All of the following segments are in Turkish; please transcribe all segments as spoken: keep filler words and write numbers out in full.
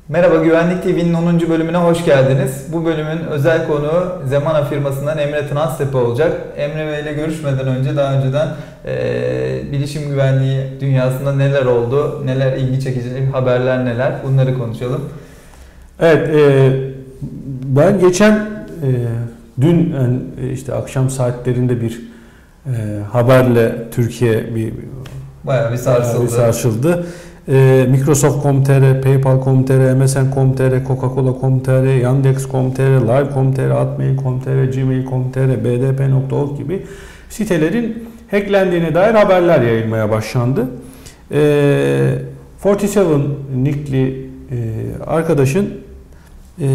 Merhaba, Güvenlik T V'nin onuncu bölümüne hoş geldiniz. Bu bölümün özel konuğu Zemana firmasından Emre Tınaztepe olacak. Emre Bey ile görüşmeden önce daha önceden e, bilişim güvenliği dünyasında neler oldu, neler ilgi çekici haberler neler, bunları konuşalım. Evet, e, ben geçen e, dün yani işte akşam saatlerinde bir e, haberle Türkiye bir bayağı bir sarsıldı. Bir sarsıldı. E, Microsoft nokta com nokta tr, PayPal nokta com nokta tr, M S N nokta com nokta tr, Coca-Cola nokta com nokta tr, Yandex nokta com nokta tr, Live nokta com nokta tr, Hotmail nokta com nokta tr, Gmail nokta com nokta tr, B D P nokta org gibi sitelerin hacklendiğine dair haberler yayılmaya başlandı. E, kırk yedi nickli e, arkadaşın e,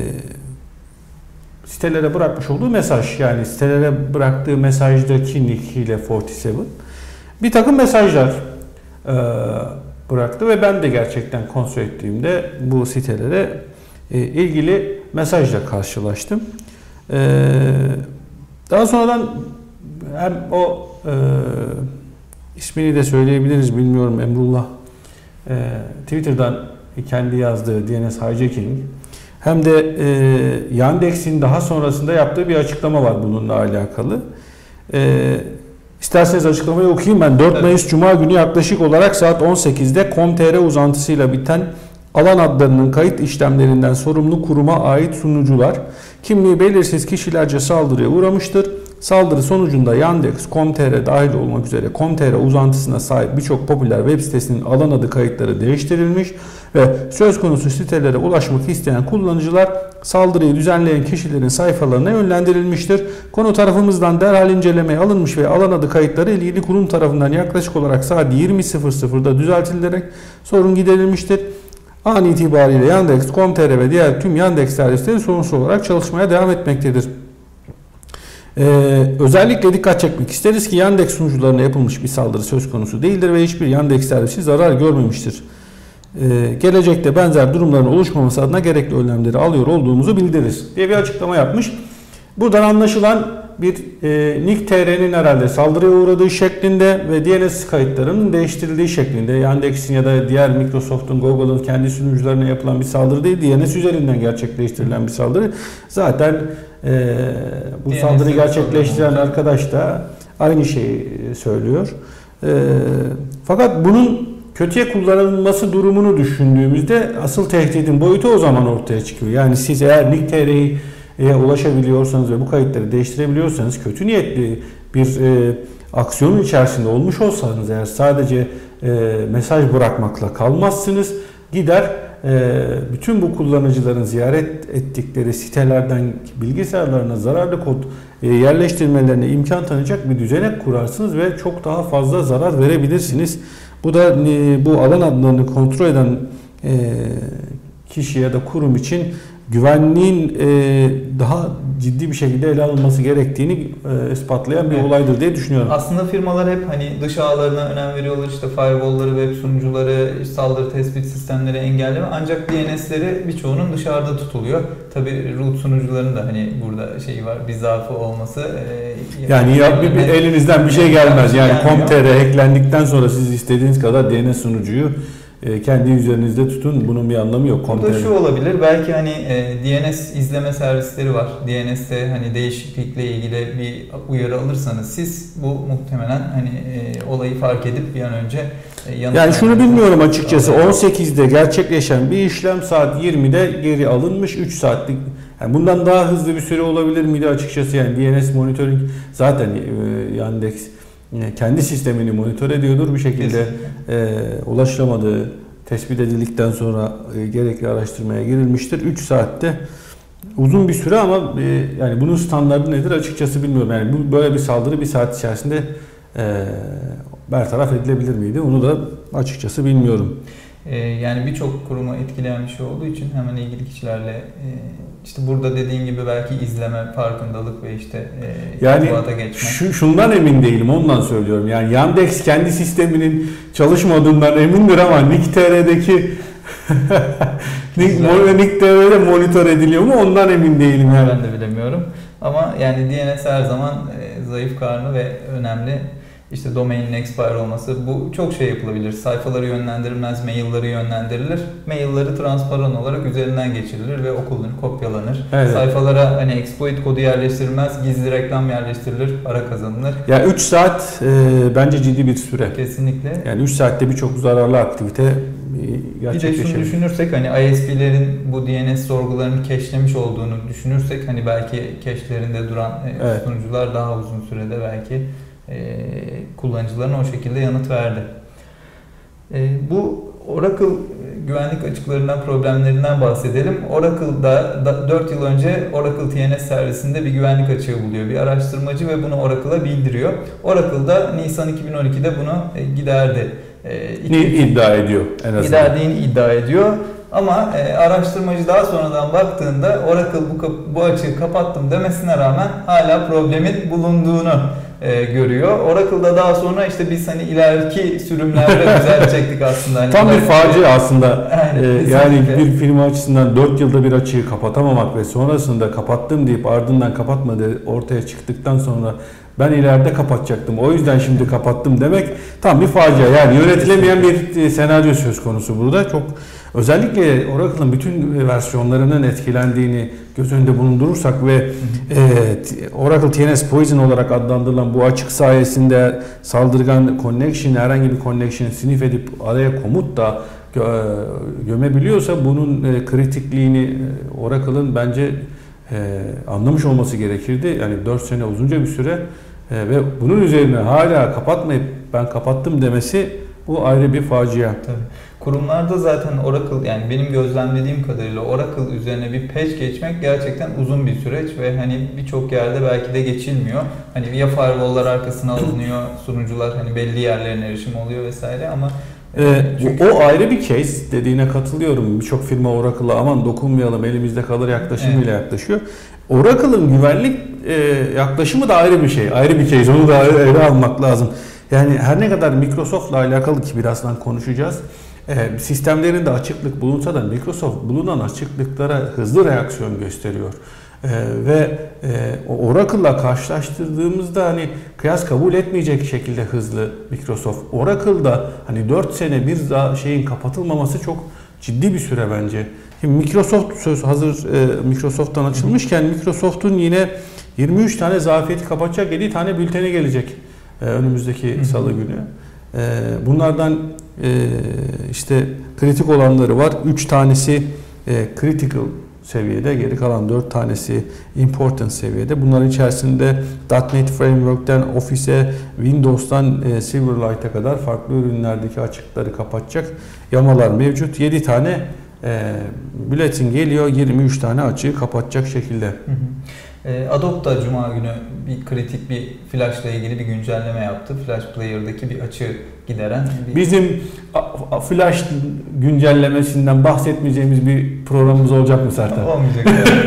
sitelere bırakmış olduğu mesaj, yani sitelere bıraktığı mesajdaki nick ile kırk yedi bir takım mesajlar e, bıraktı ve ben de gerçekten kontrol ettiğimde bu sitelere e, ilgili mesajla karşılaştım. E, daha sonradan hem o e, ismini de söyleyebiliriz, bilmiyorum, Emrullah e, Twitter'dan kendi yazdığı D N S hijacking, hem de e, Yandex'in daha sonrasında yaptığı bir açıklama var bununla alakalı. E, İsterseniz açıklamayı okuyayım ben. dört Mayıs Cuma günü yaklaşık olarak saat on sekizde .com nokta tr uzantısıyla biten alan adlarının kayıt işlemlerinden sorumlu kuruma ait sunucular kimliği belirsiz kişilerce saldırıya uğramıştır. Saldırı sonucunda Yandex nokta com nokta tr dahil olmak üzere .com nokta tr uzantısına sahip birçok popüler web sitesinin alan adı kayıtları değiştirilmiş ve söz konusu sitelere ulaşmak isteyen kullanıcılar saldırıyı düzenleyen kişilerin sayfalarına yönlendirilmiştir. Konu tarafımızdan derhal incelemeye alınmış ve alan adı kayıtları ilgili kurum tarafından yaklaşık olarak saat yirmi sıfır sıfırda düzeltilerek sorun giderilmiştir. An itibariyle Yandex nokta com nokta tr ve diğer tüm Yandex servisleri sorunsuz olarak çalışmaya devam etmektedir. Ee, özellikle dikkat çekmek isteriz ki Yandex sunucularına yapılmış bir saldırı söz konusu değildir ve hiçbir Yandex servisi zarar görmemiştir. Ee, gelecekte benzer durumların oluşmaması adına gerekli önlemleri alıyor olduğumuzu bildiririz diye bir açıklama yapmış. Buradan anlaşılan bir e, Nick nokta tr'nin herhalde saldırıya uğradığı şeklinde ve D N S kayıtlarının değiştirildiği şeklinde, Yandex'in ya da diğer Microsoft'un, Google'ın kendi sunucularına yapılan bir saldırı değil, D N S üzerinden gerçekleştirilen bir saldırı. Zaten e, bu D N S saldırıyı gerçekleştiren arkadaş da aynı şeyi söylüyor. E, fakat bunun kötüye kullanılması durumunu düşündüğümüzde asıl tehdidin boyutu o zaman ortaya çıkıyor. Yani siz eğer Nick nokta tr'ye ulaşabiliyorsanız ve bu kayıtları değiştirebiliyorsanız, kötü niyetli bir e, aksiyonun içerisinde olmuş olsanız eğer, sadece e, mesaj bırakmakla kalmazsınız. Gider e, bütün bu kullanıcıların ziyaret ettikleri sitelerden bilgisayarlarına zararlı kod e, yerleştirmelerine imkan tanıyacak bir düzenek kurarsınız ve çok daha fazla zarar verebilirsiniz. Bu da e, bu alan adlarını kontrol eden e, kişi ya da kurum için güvenliğin e, daha ciddi bir şekilde ele alınması gerektiğini e, ispatlayan bir evet. olaydır diye düşünüyorum. Aslında firmalar hep hani dış ağlarına önem veriyorlar, işte firewall'ları, web sunucuları, saldırı tespit sistemleri engelleme, ancak D N S'leri birçoğunun dışarıda tutuluyor. Tabii root sunucuların da hani burada şeyi var, bir zaafı olması. E, yani ya, bir, bir elinizden bir şey gelmez. Yani .com nokta tr hacklendikten sonra siz istediğiniz kadar D N S sunucuyu kendi üzerinizde tutun, bunun bir anlamı yok. Burada şu olabilir, belki hani D N S izleme servisleri var. D N S'te hani değişiklikle ilgili bir uyarı alırsanız siz, bu muhtemelen hani olayı fark edip bir an önce yanıt. Yani şunu bilmiyorum açıkçası, on sekizde gerçekleşen bir işlem saat yirmide geri alınmış, üç saatlik. Yani bundan daha hızlı bir süre olabilir miydi açıkçası? Yani D N S monitoring zaten Yandex kendi sistemini monitör ediyordur, bir şekilde e, ulaşılamadığı tespit edildikten sonra e, gerekli araştırmaya girilmiştir. üç saatte uzun bir süre ama e, yani bunun standardı nedir açıkçası bilmiyorum. Yani bu böyle bir saldırı bir saat içerisinde e, bertaraf edilebilir miydi? Onu da açıkçası bilmiyorum. E, yani birçok kurumu etkileyen bir şey olduğu için hemen ilgili kişilerle e, işte burada dediğin gibi belki izleme, farkındalık ve işte e, yani geçme. Şu, şundan emin değilim, ondan söylüyorum. Yani Yandex kendi sisteminin çalışmadığından emindir ama Nick nokta tr'deki Nick nokta tr'de monitör ediliyor mu ondan emin değilim. Yani. Ben de bilemiyorum. Ama yani D N S her zaman e, zayıf karnı ve önemli. işte domainin expire olması, bu çok şey yapılabilir. Sayfaları yönlendirilmez, mailleri yönlendirilir. Mailleri transparan olarak üzerinden geçirilir ve okulun kopyalanır. Evet. Sayfalara hani exploit kodu yerleştirilmez, gizli reklam yerleştirilir, para kazanılır. Ya yani üç saat e, bence ciddi bir süre. Kesinlikle. Yani üç saatte birçok zararlı aktivite gerçekleşebilir. Bir de şunu düşünürsek hani I S P'lerin bu D N S sorgularını cache'lemiş olduğunu düşünürsek hani belki cache'lerinde duran e, evet. sunucular daha uzun sürede belki e, kullanıcılarına o şekilde yanıt verdi. E, bu Oracle güvenlik açıklarından, problemlerinden bahsedelim. Oracle'da da dört yıl önce Oracle T N S servisinde bir güvenlik açığı buluyor bir araştırmacı ve bunu Oracle'a bildiriyor. Oracle'da Nisan iki bin on iki'de bunu e, giderdi. Ne iddia ediyor en azından? Giderdiğini iddia ediyor. Ama e, araştırmacı daha sonradan baktığında Oracle bu, bu açığı kapattım demesine rağmen hala problemin bulunduğunu e, görüyor. Oracle'da daha sonra işte biz hani ileriki sürümlerde düzeltecektik aslında. Hani tam bir facia aslında. Yani, ee, yani bir firma açısından dört yılda bir açığı kapatamamak ve sonrasında kapattım deyip ardından kapatmadı ortaya çıktıktan sonra ben ileride kapatacaktım. O yüzden şimdi kapattım demek tam bir facia. Yani yönetilemeyen bir senaryo söz konusu burada. Çok özellikle Oracle'ın bütün versiyonlarının etkilendiğini göz önünde bulundurursak ve e, Oracle T N S Poison olarak adlandırılan bu açık sayesinde saldırgan connection, herhangi bir connection'ı sniff edip araya komut da gö gömebiliyorsa bunun e, kritikliğini Oracle'ın bence e, anlamış olması gerekirdi. Yani dört sene uzunca bir süre e, ve bunun üzerine hala kapatmayıp ben kapattım demesi bu ayrı bir facia. Tabii. Kurumlarda zaten Oracle, yani benim gözlemlediğim kadarıyla Oracle üzerine bir patch geçmek gerçekten uzun bir süreç ve hani birçok yerde belki de geçilmiyor. Hani ya firewall'lar arkasına alınıyor, sunucular hani belli yerlerine erişim oluyor vesaire ama Ee, çünkü... O ayrı bir case, dediğine katılıyorum. Birçok firma Oracle'a aman dokunmayalım elimizde kalır yaklaşımıyla evet. yaklaşıyor. Oracle'ın güvenlik e, yaklaşımı da ayrı bir şey. Ayrı bir case. Onu da ayrı, ayrı almak lazım. Yani her ne kadar Microsoft'la alakalı ki birazdan konuşacağız. E, sistemlerinde açıklık bulunsa da Microsoft bulunan açıklıklara hızlı reaksiyon gösteriyor. Ee, ve e, Oracle'la karşılaştırdığımızda hani kıyas kabul etmeyecek şekilde hızlı Microsoft. Oracle'da hani dört sene bir daha şeyin kapatılmaması çok ciddi bir süre bence. Şimdi Microsoft söz hazır e, Microsoft'tan açılmışken Microsoft'un yine yirmi üç tane zafiyeti kapatacak yedi tane bülteni gelecek e, önümüzdeki Hı-hı. salı günü. E, bunlardan e, işte kritik olanları var. üç tanesi e, critical seviyede, geri kalan dört tanesi important seviyede. Bunların içerisinde .nokta .NET Framework'ten Office'e, Windows'tan e, Silverlight'a kadar farklı ürünlerdeki açıkları kapatacak yamalar mevcut. yedi tane e, bülletin geliyor, yirmi üç tane açığı kapatacak şekilde. Hı hı. E, Adobe da Cuma günü bir kritik bir Flash ile ilgili bir güncelleme yaptı. Flash Player'daki bir açığı gideren. Bir... Bizim Flash güncellemesinden bahsetmeyeceğimiz bir programımız olacak mı Sertan? Olmayacak.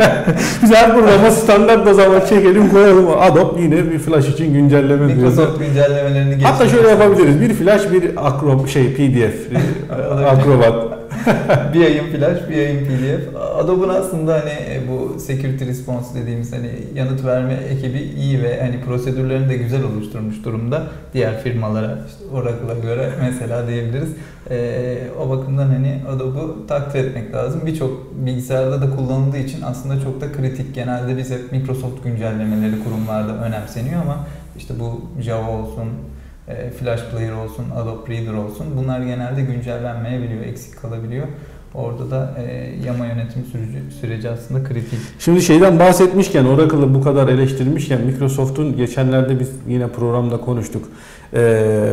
Biz her programa standart o zaman çekelim koyalım. Adobe yine bir Flash için güncelleme diyor. Microsoft güncellemelerini geçti. Hatta şöyle yapabiliriz. Bir Flash, bir Acrobat, şey P D F, Acrobat. Bir yayın Flash, bir yayın P D F. Adobe'un aslında hani bu security response dediğimiz hani yanıt verme ekibi iyi ve hani prosedürlerini de güzel oluşturmuş durumda. Diğer firmalara, işte Oracle'a göre mesela diyebiliriz. Ee, o bakımdan hani Adobe'u takdir etmek lazım. Birçok bilgisayarda da kullanıldığı için aslında çok da kritik. Genelde biz hep Microsoft güncellemeleri kurumlarda önemseniyor ama işte bu Java olsun, Flash Player olsun, Adobe Reader olsun bunlar genelde güncellenmeyebiliyor, eksik kalabiliyor. Orada da e, yama yönetim süreci, süreci aslında kritik. Şimdi şeyden bahsetmişken, Oracle'ı bu kadar eleştirmişken Microsoft'un geçenlerde biz yine programda konuştuk. Ee,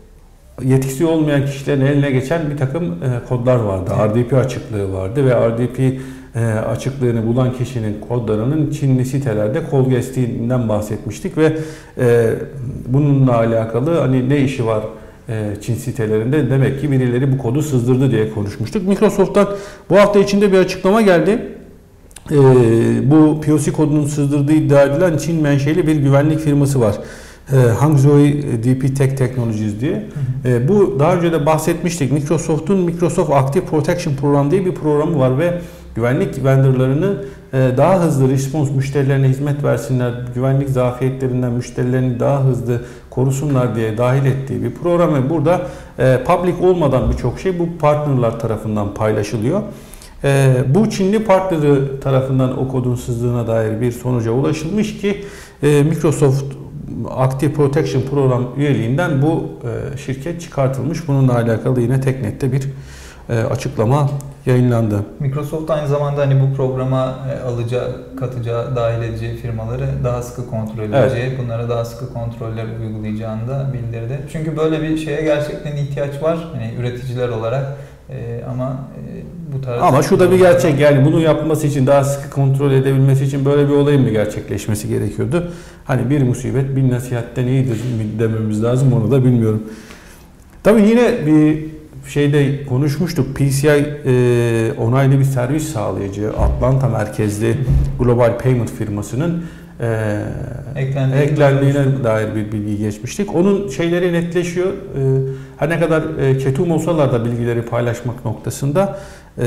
yetkisi olmayan kişilerin eline geçen bir takım e, kodlar vardı. Evet. R D P açıklığı vardı ve R D P e, açıklığını bulan kişinin kodlarının Çinli sitelerde kol geçtiğinden bahsetmiştik ve e, bununla alakalı hani ne işi var Çin sitelerinde, demek ki birileri bu kodu sızdırdı diye konuşmuştuk. Microsoft'tan bu hafta içinde bir açıklama geldi. Ee, bu P O C kodunun sızdırdığı iddia edilen Çin menşeli bir güvenlik firması var. Ee, Hangzhou D P Tech Technologies diye. Ee, bu daha önce de bahsetmiştik. Microsoft'un Microsoft Active Protection Program diye bir programı var ve güvenlik vendorlarını daha hızlı response, müşterilerine hizmet versinler, güvenlik zafiyetlerinden müşterilerini daha hızlı korusunlar diye dahil ettiği bir program ve burada public olmadan birçok şey bu partnerlar tarafından paylaşılıyor. Bu Çinli partneri tarafından o kodun sızdığına dair bir sonuca ulaşılmış ki Microsoft Active Protection program üyeliğinden bu şirket çıkartılmış. Bununla alakalı yine Teknet'te bir açıklama yayınlandı. Microsoft aynı zamanda hani bu programa alacağı, katacağı, dahil edeceği firmaları daha sıkı kontrol edeceği, evet. bunlara daha sıkı kontroller uygulayacağını da bildirdi. Çünkü böyle bir şeye gerçekten ihtiyaç var hani üreticiler olarak ee, ama e, bu tarz... Ama şu da bir gerçek, yani bunu yapması için, daha sıkı kontrol edebilmesi için böyle bir olayın mı gerçekleşmesi gerekiyordu? Hani bir musibet bin nasihatten iyidir mi dememiz lazım, onu da bilmiyorum. Tabii yine bir şeyde konuşmuştuk. P C I e, onaylı bir servis sağlayıcı Atlanta merkezli Global Payment firmasının e, eklendiğine, eklendiğine dair bir bilgi geçmiştik. Onun şeyleri netleşiyor. E, her ne kadar e, ketum olsalar da bilgileri paylaşmak noktasında e,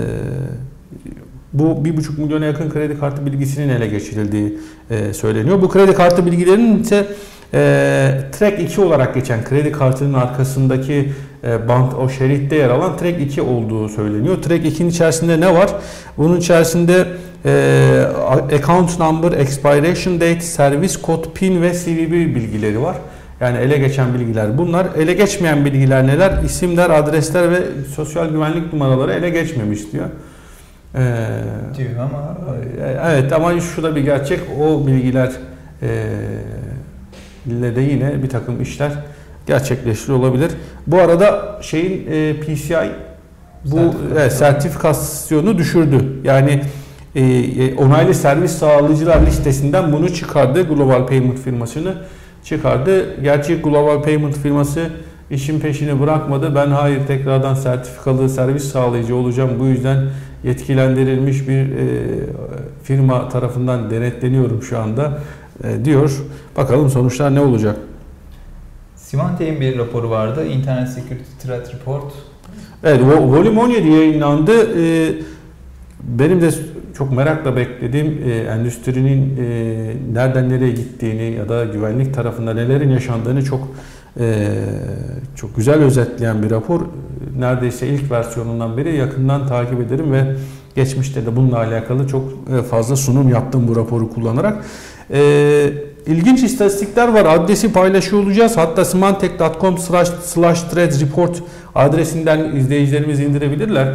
bu bir buçuk milyona yakın kredi kartı bilgisinin ele geçirildiği e, söyleniyor. Bu kredi kartı bilgilerinin ise e, Track iki olarak geçen kredi kartının arkasındaki e, bant, o şeritte yer alan Track iki olduğu söyleniyor. Track iki'nin içerisinde ne var? Bunun içerisinde e, account number, expiration date, servis kod, pin ve C V V bilgileri var. Yani ele geçen bilgiler bunlar. Ele geçmeyen bilgiler neler? İsimler, adresler ve sosyal güvenlik numaraları ele geçmemiş diyor. Ee, diyor ama evet, ama şu da bir gerçek, o bilgiler e, ile de yine bir takım işler gerçekleştiriyor olabilir. Bu arada şeyin e, P C I bu evet, sertifikasyonu düşürdü. Yani e, onaylı servis sağlayıcılar listesinden bunu çıkardı. Global Payment firmasını çıkardı. Gerçi Global Payment firması işin peşini bırakmadı. Ben hayır, tekrardan sertifikalı servis sağlayıcı olacağım. Bu yüzden yetkilendirilmiş bir e, firma tarafından denetleniyorum şu anda e, diyor. Bakalım sonuçlar ne olacak? Symantec'in bir raporu vardı. Internet Security Threat Report. Evet, Volume on yedi yayınlandı. E, benim de çok merakla beklediğim e, endüstrinin e, nereden nereye gittiğini ya da güvenlik tarafında nelerin yaşandığını çok e, çok güzel özetleyen bir rapor. Neredeyse ilk versiyonundan beri yakından takip ederim ve geçmişte de bununla alakalı çok fazla sunum yaptım bu raporu kullanarak. E, ilginç istatistikler var. Adresi paylaşıyor olacağız. Hatta symantec nokta com slash threat report adresinden izleyicilerimiz indirebilirler.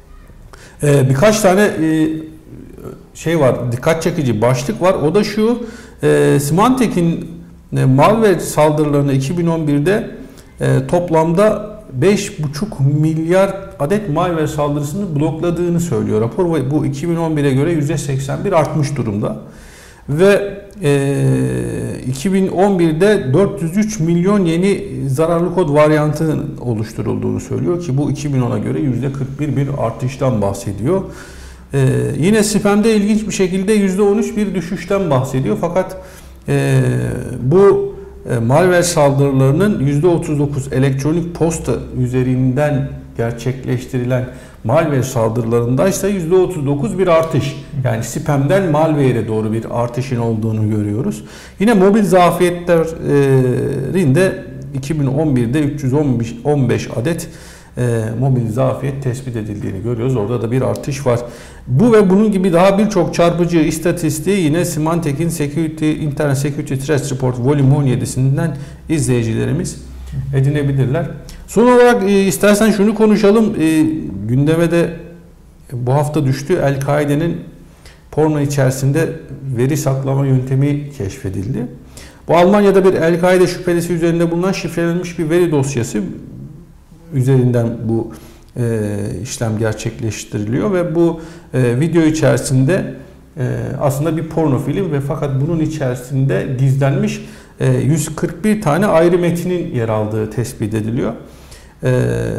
E, birkaç tane e, şey var, dikkat çekici başlık var. O da şu: e, Symantec'in e, malware saldırılarını iki bin on birde e, toplamda beş buçuk milyar adet malware saldırısını blokladığını söylüyor rapor ve bu iki bin on bire göre yüzde seksen bir artmış durumda. Ve e, iki bin on birde dört yüz üç milyon yeni zararlı kod varyantının oluşturulduğunu söylüyor ki bu iki bin ona göre yüzde kırk bir bir artıştan bahsediyor. Ee, yine spam'de ilginç bir şekilde yüzde on üç bir düşüşten bahsediyor. Fakat e, bu e, malware saldırılarının yüzde otuz dokuz elektronik posta üzerinden gerçekleştirilen malware saldırılarında ise yüzde otuz dokuz bir artış. Yani spam'den malware'e doğru bir artışın olduğunu görüyoruz. Yine mobil zafiyetlerin de iki bin on birde üç yüz on beş adet E, mobil zafiyet tespit edildiğini görüyoruz. Orada da bir artış var. Bu ve bunun gibi daha birçok çarpıcı istatistiği yine Symantec'in Security, Internet Security Threat Report Volume on yedi'sinden izleyicilerimiz edinebilirler. Son olarak e, istersen şunu konuşalım. E, gündeme de bu hafta düştü. El-Kaide'nin porno içerisinde veri saklama yöntemi keşfedildi. Bu Almanya'da bir El-Kaide şüphelisi üzerinde bulunan şifrelenmiş bir veri dosyası üzerinden bu e, işlem gerçekleştiriliyor ve bu e, video içerisinde e, aslında bir porno film ve fakat bunun içerisinde gizlenmiş e, yüz kırk bir tane ayrı metinin yer aldığı tespit ediliyor. E,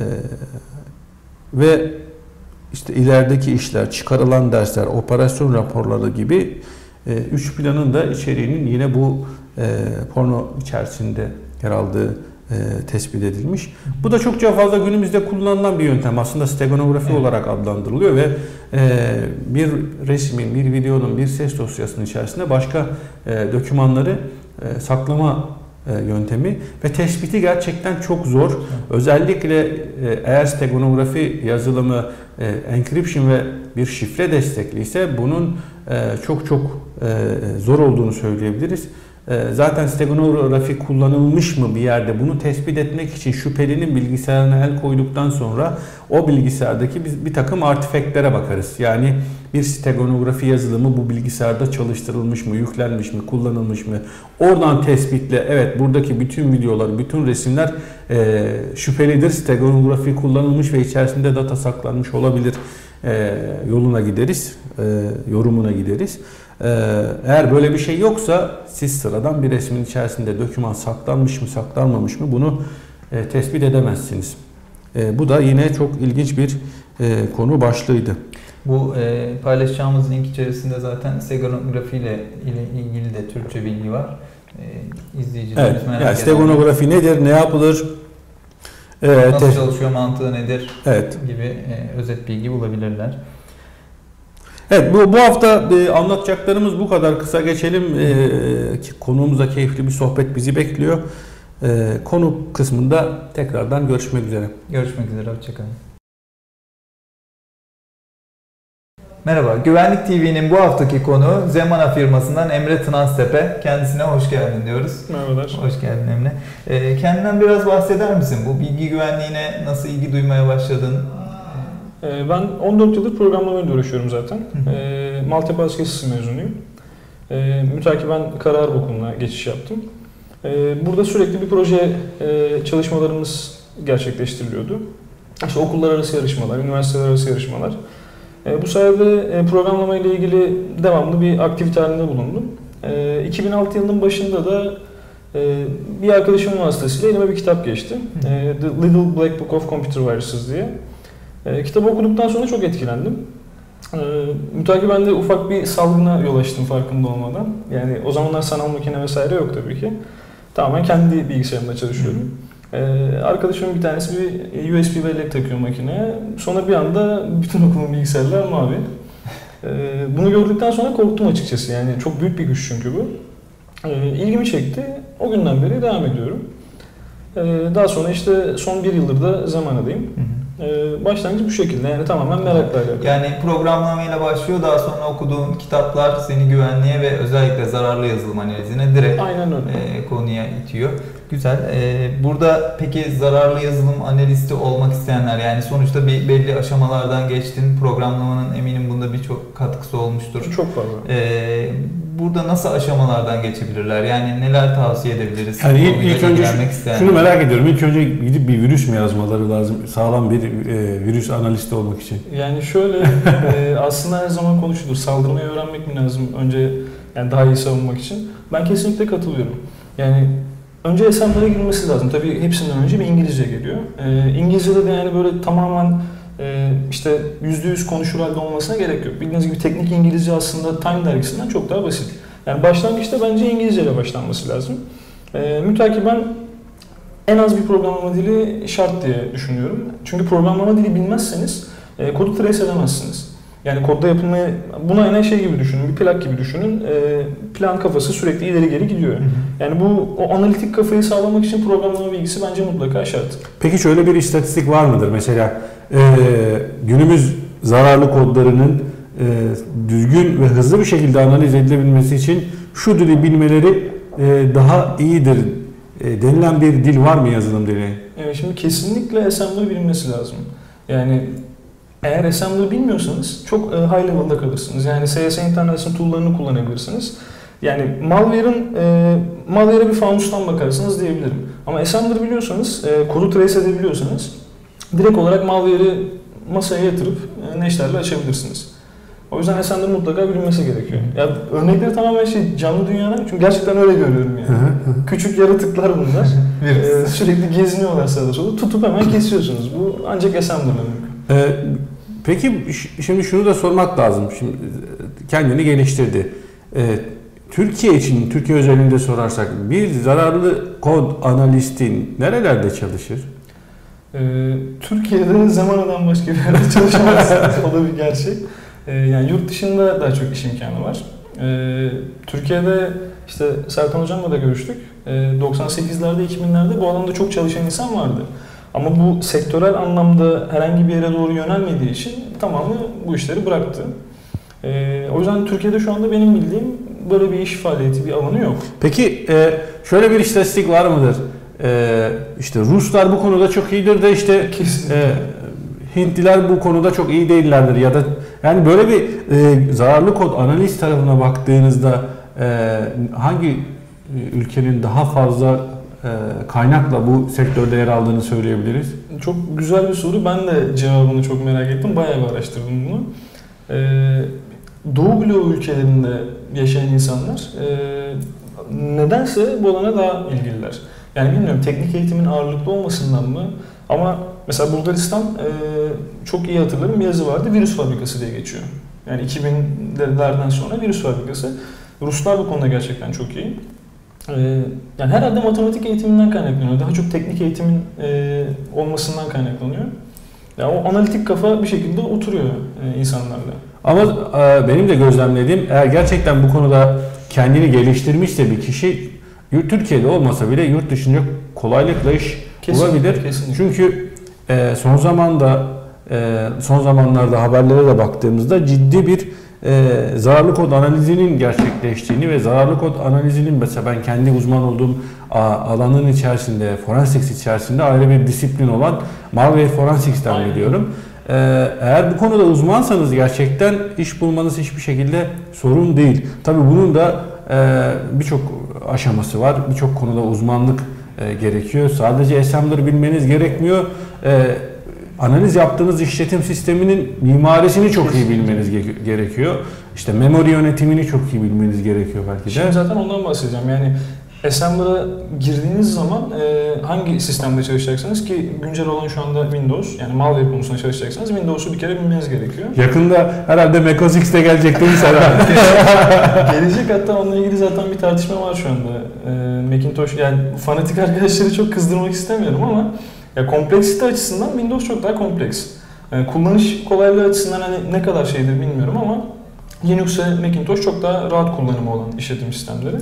ve işte ilerideki işler, çıkarılan dersler, operasyon raporları gibi e, üç planın da içeriğinin yine bu e, porno içerisinde yer aldığı e, tespit edilmiş. Bu da çokça fazla günümüzde kullanılan bir yöntem. Aslında steganografi evet. olarak adlandırılıyor ve e, bir resmin, bir videonun, bir ses dosyasının içerisinde başka e, dokümanları e, saklama e, yöntemi ve tespiti gerçekten çok zor. Evet. Özellikle e, eğer steganografi yazılımı e, encryption ve bir şifre destekliyse bunun e, çok çok e, zor olduğunu söyleyebiliriz. Zaten steganografi kullanılmış mı bir yerde bunu tespit etmek için şüphelinin bilgisayarına el koyduktan sonra o bilgisayardaki bir, bir takım artifactlere bakarız. Yani bir steganografi yazılımı bu bilgisayarda çalıştırılmış mı, yüklenmiş mi, kullanılmış mı? Oradan tespitle evet buradaki bütün videolar, bütün resimler e, şüphelidir. Steganografi kullanılmış ve içerisinde data saklanmış olabilir e, yoluna gideriz, e, yorumuna gideriz. Eğer böyle bir şey yoksa siz sıradan bir resmin içerisinde doküman saklanmış mı saklanmamış mı bunu e, tespit edemezsiniz. E, bu da yine çok ilginç bir e, konu başlığıydı. Bu e, paylaşacağımız link içerisinde zaten steganografi ile, ile ilgili de Türkçe bilgi var. E, izleyicilerimiz evet, merak yani steganografi nedir, ne yapılır? E, Nasıl test... çalışıyor, mantığı nedir evet. gibi e, özet bilgi bulabilirler. Evet, bu, bu hafta e, anlatacaklarımız bu kadar. Kısa geçelim. E, konuğumuzda keyifli bir sohbet bizi bekliyor. E, konu kısmında tekrardan görüşmek üzere. Görüşmek üzere, hoşçakalın. Merhaba, Güvenlik T V'nin bu haftaki konu Zemana firmasından Emre Tınaztepe. Kendisine hoş geldin diyoruz. Merhabalar. Hoş geldin Emre. E, kendinden biraz bahseder misin? Bu bilgi güvenliğine nasıl ilgi duymaya başladın? Ben on dört yıldır programlamayla uğraşıyorum zaten. E, Maltepe Askeri mezunuyum. E, mütakiben Karaharp Okulu'na geçiş yaptım. E, burada sürekli bir proje e, çalışmalarımız gerçekleştiriliyordu. İşte okullar arası yarışmalar, üniversiteler arası yarışmalar. E, bu sayede e, programlamayla ilgili devamlı bir aktivite halinde bulundum. E, iki bin altı yılının başında da e, bir arkadaşımın vasıtasıyla elime bir kitap geçti. E, The Little Black Book of Computer Viruses diye. E, kitabı okuduktan sonra çok etkilendim. E, mütakiben de ufak bir salgına yol açtım farkında olmadan. Yani o zamanlar sanal makine vesaire yok tabii ki. Tamamen kendi bilgisayarımda çalışıyorum. E, arkadaşımın bir tanesi bir U S B bellek takıyor makineye. Sonra bir anda bütün okulun bilgisayarlar mavi. E, bunu gördükten sonra korktum açıkçası. Yani çok büyük bir güç çünkü bu. E, ilgimi çekti. O günden beri devam ediyorum. E, daha sonra işte son bir yıldır da Zemana'dayım. Hı hı. Başlangıç bu şekilde, yani tamamen merakla alakalı. Yani programlamayla başlıyor, daha sonra okuduğun kitaplar seni güvenliğe ve özellikle zararlı yazılım analizine direkt Aynen öyle. E, konuya itiyor. Güzel. E, burada peki zararlı yazılım analisti olmak isteyenler, yani sonuçta bir belli aşamalardan geçtin, programlamanın eminim bunda birçok katkısı olmuştur. Çok fazla. E, burada nasıl aşamalardan geçebilirler? Yani neler tavsiye edebiliriz? Yani ilk, ilk önce şu, şunu merak ediyorum. İlk önce gidip bir virüs mü yazmaları lazım? Sağlam bir e, virüs analisti olmak için. Yani şöyle e, aslında her zaman konuşulur. Saldırmayı öğrenmek mi lazım? Önce yani daha iyi savunmak için. Ben kesinlikle katılıyorum. Yani önce esamlara girmesi lazım. Tabii hepsinden önce bir İngilizce geliyor. E, İngilizce'de de yani böyle tamamen e, işte yüzde yüz konuşur halde olmasına gerek yok. Bildiğiniz gibi teknik İngilizce aslında Time dergisinden çok daha basit. Yani başlangıçta bence İngilizce ile başlanması lazım. E, mütakiben en az bir programlama dili şart diye düşünüyorum. Çünkü programlama dili bilmezseniz e, kodu trace edemezsiniz. Yani kodda yapılmaya, buna en şey gibi düşünün, bir plak gibi düşünün. E, plan kafası sürekli ileri geri gidiyor. Hı hı. Yani bu o analitik kafayı sağlamak için programlama bilgisi bence mutlaka şart. Peki şöyle bir istatistik var mıdır? Mesela e, günümüz zararlı kodlarının e, düzgün ve hızlı bir şekilde analiz edilebilmesi için şu dili bilmeleri e, daha iyidir e, denilen bir dil var mı yazılım dili? Evet, şimdi kesinlikle assembler bilinmesi lazım. Yani eğer assembler bilmiyorsanız çok e, high level'da kalırsınız. Yani C S Internals'ın tool'larını kullanabilirsiniz. Yani malware'ın e, malware'e bir fanustan bakarsınız diyebilirim. Ama assembler biliyorsanız, e, kodu trace edebiliyorsanız direkt olarak malware'i masaya yatırıp e, neşterle açabilirsiniz. O yüzden assembler mutlaka bilinmesi gerekiyor. Ya örnekleri tamamen şey canlı dünyadan, çünkü gerçekten öyle görüyorum yani. Küçük yaratıklar bunlar. ee, sürekli geziniyorlar sağda solda. Tutup hemen kesiyorsunuz. Bu ancak assembler'la mümkün. Ee, peki şimdi şunu da sormak lazım. Şimdi kendini geliştirdi. Ee, Türkiye için, Türkiye özelinde sorarsak bir zararlı kod analisti nerelerde çalışır? Ee, Türkiye'de Zamana'dan başka bir yerde çalışamazsınız. O da bir gerçek. Ee, yani yurt dışında daha çok iş imkanı var. Ee, Türkiye'de işte Serkan Hocam'la da görüştük. Ee, doksan sekizlerde, iki binlerde bu alanda çok çalışan insan vardı. Ama bu sektörel anlamda herhangi bir yere doğru yönelmediği için tamamı bu işleri bıraktı. Ee, o yüzden Türkiye'de şu anda benim bildiğim böyle bir iş faaliyeti, bir alanı yok. Peki e, şöyle bir istatistik var mıdır? E, işte Ruslar bu konuda çok iyidir de işte e, Hintliler bu konuda çok iyi değillerdir ya da yani böyle bir e, zararlı kod analiz tarafına baktığınızda e, hangi ülkenin daha fazla e, kaynakla bu sektörde yer aldığını söyleyebiliriz? Çok güzel bir soru. Ben de cevabını çok merak ettim. Bayağı bir araştırdım bunu. Ee, Doğu bloğu ülkelerinde yaşayan insanlar e, nedense bu alana daha ilgililer. Yani bilmiyorum, teknik eğitimin ağırlıklı olmasından mı? Ama mesela Bulgaristan, e, çok iyi hatırlarım, bir yazı vardı, virüs fabrikası diye geçiyor. Yani iki binlerden sonra virüs fabrikası. Ruslar bu konuda gerçekten çok iyi. E, yani herhalde matematik eğitiminden kaynaklanıyor. Daha çok teknik eğitimin e, olmasından kaynaklanıyor. Yani o analitik kafa bir şekilde oturuyor e, insanlarla. Ama e, benim de gözlemlediğim, eğer gerçekten bu konuda kendini geliştirmişse bir kişi, Türkiye'de olmasa bile yurt dışında kolaylıkla iş Kesinlikle, bulabilir. Kesinlikle. Çünkü e, son zamanda e, son zamanlarda haberlere de baktığımızda ciddi bir e, zararlı kod analizinin gerçekleştiğini ve zararlı kod analizinin, mesela ben kendi uzman olduğum a, alanın içerisinde, forensics içerisinde ayrı bir disiplin olan malware forensics'ten biliyorum. E, eğer bu konuda uzmansanız gerçekten iş bulmanız hiçbir şekilde sorun değil. Tabii bunun da e, birçok aşaması var, birçok konuda uzmanlık e, gerekiyor. Sadece assembler bilmeniz gerekmiyor. E, analiz yaptığınız işletim sisteminin mimarisini çok iyi bilmeniz ge- gerekiyor. İşte memori yönetimini çok iyi bilmeniz gerekiyor belki de. Şimdi zaten ondan bahsedeceğim. Yani assembler'a girdiğiniz zaman e, hangi sistemde çalışacaksınız ki güncel olan şu anda Windows, yani malware konusunda çalışacaksanız Windows'u bir kere bilmeniz gerekiyor. Yakında herhalde Mac O S X de gelecek değil mi herhalde? Gelecek, hatta onunla ilgili zaten bir tartışma var şu anda. E, Macintosh, yani fanatik arkadaşları çok kızdırmak istemiyorum ama ya kompleksite açısından Windows çok daha kompleks. Yani kullanış kolaylığı açısından hani ne kadar şeydir bilmiyorum ama Linux ve Macintosh çok daha rahat kullanımı olan işletim sistemleri.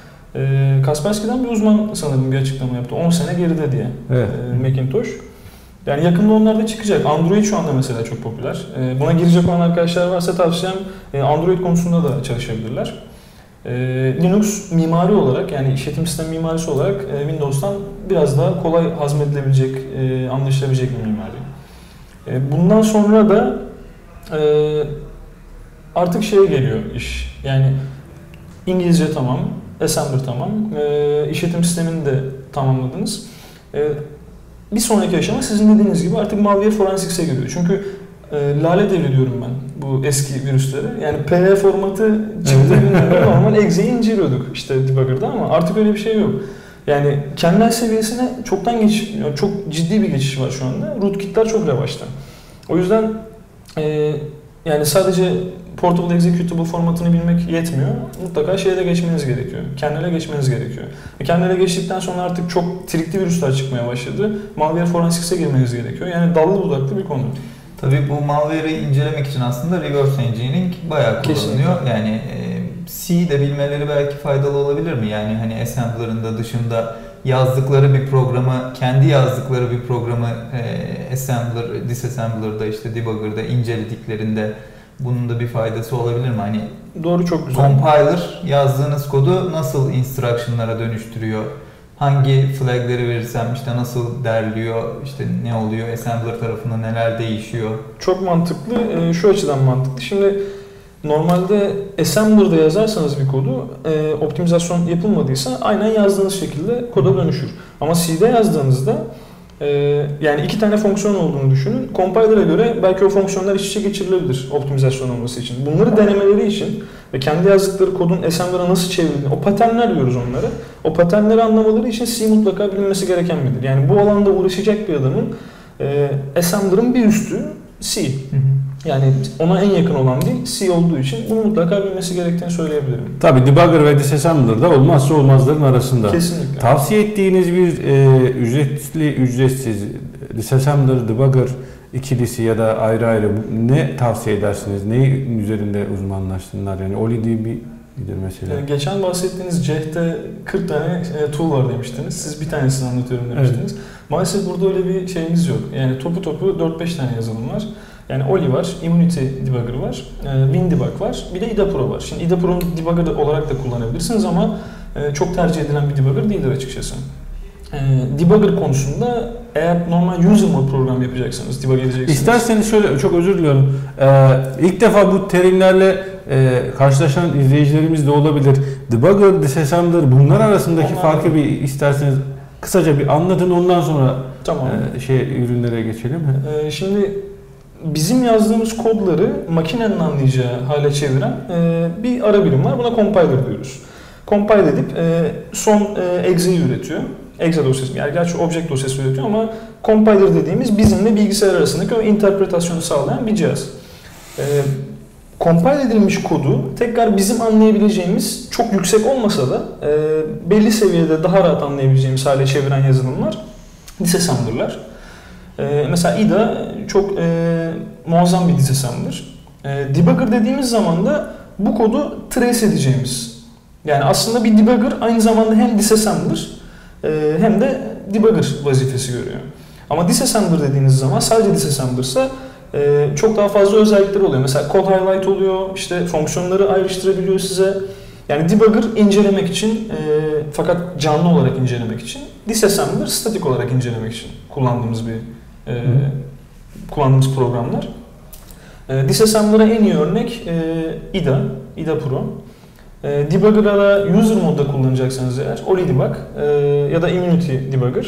E, Kaspersky'den bir uzman sanırım bir açıklama yaptı. on sene geride diye. Evet. E, Macintosh. Yani yakında onlar da çıkacak. Android şu anda mesela çok popüler. E, buna girecek olan arkadaşlar varsa tavsiyem e, Android konusunda da çalışabilirler. E, Linux mimari olarak, yani işletim sistemi mimarisi olarak e, Windows'tan biraz daha kolay hazmedilebilecek, e, anlaşılabilecek bir mimari. E, bundan sonra da e, artık şeye geliyor iş. Yani İngilizce tamam, assembler tamam, e, işletim sistemini de tamamladınız. E, bir sonraki aşama sizin dediğiniz gibi artık malware forensics'e giriyor. Çünkü e, lale devri diyorum ben bu eski virüslere. Yani P V formatı çıktı günlerde normal exe'yi inceliyorduk işte debugger'da ama artık öyle bir şey yok. Yani kernel seviyesine çoktan geç, yani çok ciddi bir geçiş var şu anda. Rootkit'ler çok revaçta. O yüzden e, yani sadece Portable Executable formatını bilmek yetmiyor. Mutlaka şeye de geçmeniz gerekiyor. Kernel'e geçmeniz gerekiyor. E Kernel'e geçtikten sonra artık çok trikli virüsler çıkmaya başladı. Malware forensics'e girmeniz gerekiyor. Yani dallı budaklı bir konu. Tabii bu malware'ı incelemek için aslında reverse engineering bayağı kullanılıyor. Kesinlikle. Yani e, C de bilmeleri belki faydalı olabilir mi? Yani hani assembler'ın da dışında yazdıkları bir programı, kendi yazdıkları bir programı e, assembler, disassembler'da işte debugger'da incelediklerinde bunun da bir faydası olabilir mi? Hani doğru, çok güzel. Compiler yazdığınız kodu nasıl instruction'lara dönüştürüyor? Hangi flag'leri verirsem işte nasıl derliyor? İşte ne oluyor? Assembler tarafında neler değişiyor? Çok mantıklı. E, şu açıdan mantıklı. Şimdi normalde assembler'da yazarsanız bir kodu, e, optimizasyon yapılmadıysa aynen yazdığınız şekilde koda dönüşür. Ama C'de yazdığınızda e, yani iki tane fonksiyon olduğunu düşünün. Compiler'a göre belki o fonksiyonlar iç içe geçirilebilir optimizasyon olması için. Bunları denemeleri için ve kendi yazdıkları kodun assembler'a nasıl çevrildiğini, o paternler diyoruz onlara. O paternleri anlamaları için C mutlaka bilinmesi gereken bir dil. Yani bu alanda uğraşacak bir adamın e, assembler'ın bir üstü C. Hı hı. Yani ona en yakın olan dil C olduğu için bunu mutlaka bilmesi gerektiğini söyleyebilirim. Tabii debugger ve disassembler da olmazsa olmazların arasında. Kesinlikle. Tavsiye ettiğiniz bir e, ücretli ücretsiz disassembler debugger ikilisi ya da ayrı ayrı ne tavsiye edersiniz? Neyin üzerinde uzmanlaşsınlar? Yani OliDB midir mesela? Yani geçen bahsettiğiniz Ceh'te kırk tane e, tool var demiştiniz. Siz bir tanesini anlatıyorum demiştiniz. Evet. Maalesef burada öyle bir şeyimiz yok. Yani topu topu dört beş tane yazılım var. Yani Oli var, Immunity Debugger var, e, WinDebug var, bir de I D A Pro var. Şimdi I D A Pro'nun debugger olarak da kullanabilirsiniz ama e, çok tercih edilen bir debugger değildir açıkçası. E, debugger konusunda eğer normal user mode program yapacaksanız, debug edeceksiniz. İsterseniz şöyle, çok özür diliyorum. Ee, ilk defa bu terimlerle e, karşılaşan izleyicilerimiz de olabilir. Debugger, disassembler bunlar arasındaki Onlar farkı da... bir isterseniz kısaca bir anlatın, ondan sonra tamam. e, şey ürünlere geçelim. E, şimdi bizim yazdığımız kodları makinenin anlayacağı hale çeviren e, bir ara birim var. Buna compiler diyoruz. Compile edip e, son e, exe'yi üretiyor. Exe dosyası, yani gerçi object dosyası üretiyor ama compiler dediğimiz bizimle bilgisayar arasındaki o interpretasyonu sağlayan bir cihaz. E, compile edilmiş kodu tekrar bizim anlayabileceğimiz, çok yüksek olmasa da e, belli seviyede daha rahat anlayabileceğimiz hale çeviren yazılımlar disassembler'lar. Ee, mesela I D A çok e, muazzam bir disassembler. E, debugger dediğimiz zaman da bu kodu trace edeceğimiz. Yani aslında bir debugger aynı zamanda hem disassembler e, hem de debugger vazifesi görüyor. Ama disassembler dediğiniz zaman sadece disassembler'sa e, çok daha fazla özellikleri oluyor. Mesela code highlight oluyor, işte fonksiyonları ayrıştırabiliyor size. Yani debugger incelemek için e, fakat canlı olarak incelemek için, disassembler statik olarak incelemek için kullandığımız bir e, kullandığımız programlar. E, disassembler'a en iyi örnek e, I D A, I D A Pro. E, debugger'a da user modda kullanacaksanız eğer OliDebug e, ya da Immunity Debugger.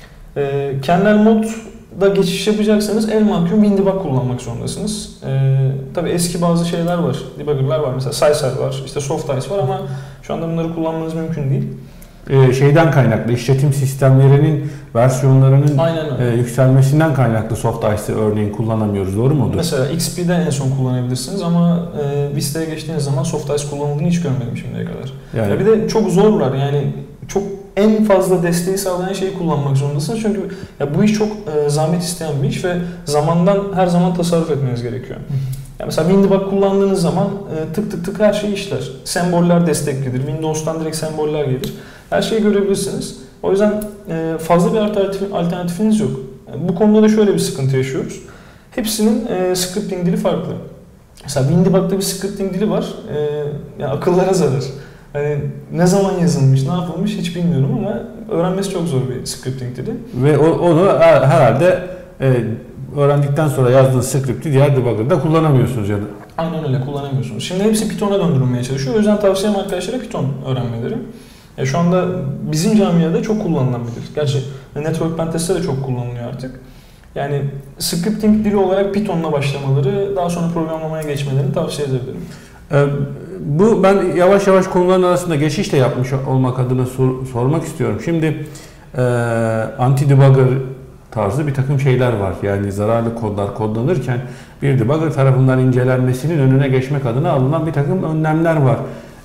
E, kernel modda geçiş yapacaksanız el mahkum WinDebug kullanmak zorundasınız. E, tabii eski bazı şeyler var, debugger'lar var. Mesela Sycel var, işte Softice var ama şu anda bunları kullanmanız mümkün değil. Ee, şeyden kaynaklı, işletim sistemlerinin versiyonlarının e, yükselmesinden kaynaklı Softice'ı örneğin kullanamıyoruz. Doğru mudur? Mesela X P'de en son kullanabilirsiniz ama e, Vista'ya geçtiğiniz zaman Softice kullanıldığını hiç görmedim şimdiye kadar. Yani. Ya bir de çok zorlar, yani çok en fazla desteği sağlayan şeyi kullanmak zorundasınız çünkü ya bu iş çok e, zahmet isteyen bir iş ve zamandan her zaman tasarruf etmeniz gerekiyor. Ya mesela WinDebug kullandığınız zaman e, tık tık tık her şey işler. Semboller desteklidir. Windows'tan direkt semboller gelir. Her şeyi görebilirsiniz. O yüzden e, fazla bir alternatif, alternatifiniz yok. Yani bu konuda da şöyle bir sıkıntı yaşıyoruz. Hepsinin e, scripting dili farklı. Mesela WinDebug'da bir scripting dili var. E, yani akıllara zarar. Hani ne zaman yazılmış, ne yapılmış hiç bilmiyorum ama öğrenmesi çok zor bir scripting dili. Ve onu herhalde e, öğrendikten sonra yazdığınız script'i diğer debugger'da kullanamıyorsunuz ya da. Aynen öyle, kullanamıyorsunuz. Şimdi hepsi Python'a döndürülmeye çalışıyor. O yüzden tavsiyem arkadaşlara Python öğrenmeleri. Ya şu anda bizim camiada çok kullanılan bir dil. Gerçi Network Pentest'te de çok kullanılıyor artık. Yani scripting dili olarak Python'la başlamaları, daha sonra programlamaya geçmelerini tavsiye edebilirim. Ee, bu ben yavaş yavaş konuların arasında geçiş de yapmış olmak adına sor, sormak istiyorum. Şimdi e, anti-debugger tarzı bir takım şeyler var. Yani zararlı kodlar kodlanırken bir debugger tarafından incelenmesinin önüne geçmek adına alınan bir takım önlemler var.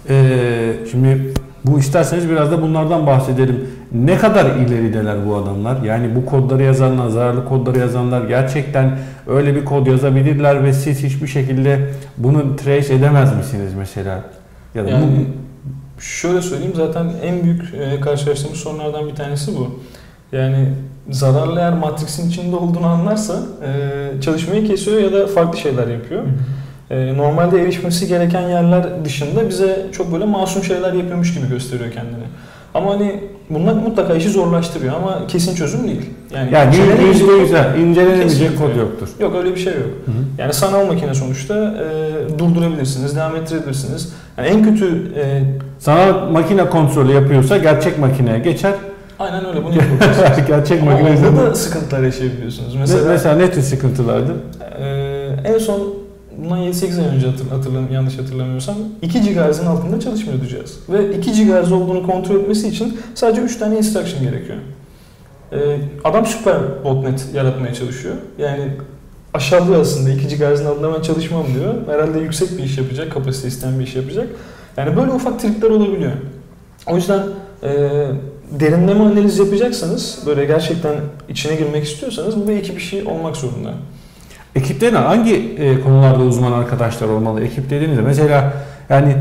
Ee, şimdi bu isterseniz biraz da bunlardan bahsedelim. Ne kadar ilerideler bu adamlar? Yani bu kodları yazanlar, zararlı kodları yazanlar gerçekten öyle bir kod yazabilirler ve siz hiçbir şekilde bunu trace edemez misiniz mesela? Ya da yani bu... şöyle söyleyeyim, zaten en büyük e, karşılaştığımız sorunlardan bir tanesi bu. Yani zararlı eğer Matrix'in içinde olduğunu anlarsa e, çalışmayı kesiyor ya da farklı şeyler yapıyor. E, normalde erişmesi gereken yerler dışında bize çok böyle masum şeyler yapıyormuş gibi gösteriyor kendini. Ama hani bunlar mutlaka işi zorlaştırıyor ama kesin çözüm değil. Yani, yani yüzde yüze incelenemeyecek kod yoktur. Yok, öyle bir şey yok. Hı hı. Yani sanal makine sonuçta e, durdurabilirsiniz, devam ettirebilirsiniz. Yani en kötü e, sanal makine kontrolü yapıyorsa gerçek makineye geçer. Aynen öyle, bunu yapabilirsiniz. Gerçek ama makine orada da sıkıntılar yaşayabiliyorsunuz. Mesela, ne, mesela ne tür sıkıntılardı? E, en son bundan yedi sekiz ay önce hatırlam yanlış hatırlamıyorsam iki gigahertz'in altında çalışmıyordu cihaz. Ve iki gigahertz olduğunu kontrol etmesi için sadece üç tane instruction gerekiyor. Ee, adam süper botnet yaratmaya çalışıyor. Yani aşağılıyor aslında. iki G Hz'in altında ben çalışmam diyor. Herhalde yüksek bir iş yapacak, kapasite isteyen bir iş yapacak. Yani böyle ufak trikler olabiliyor. O yüzden e, derinleme analiz yapacaksanız, böyle gerçekten içine girmek istiyorsanız bu bir ekip işi olmak zorunda. Ekipte hangi e, konularda uzman arkadaşlar olmalı? Ekip dediğinizde mesela yani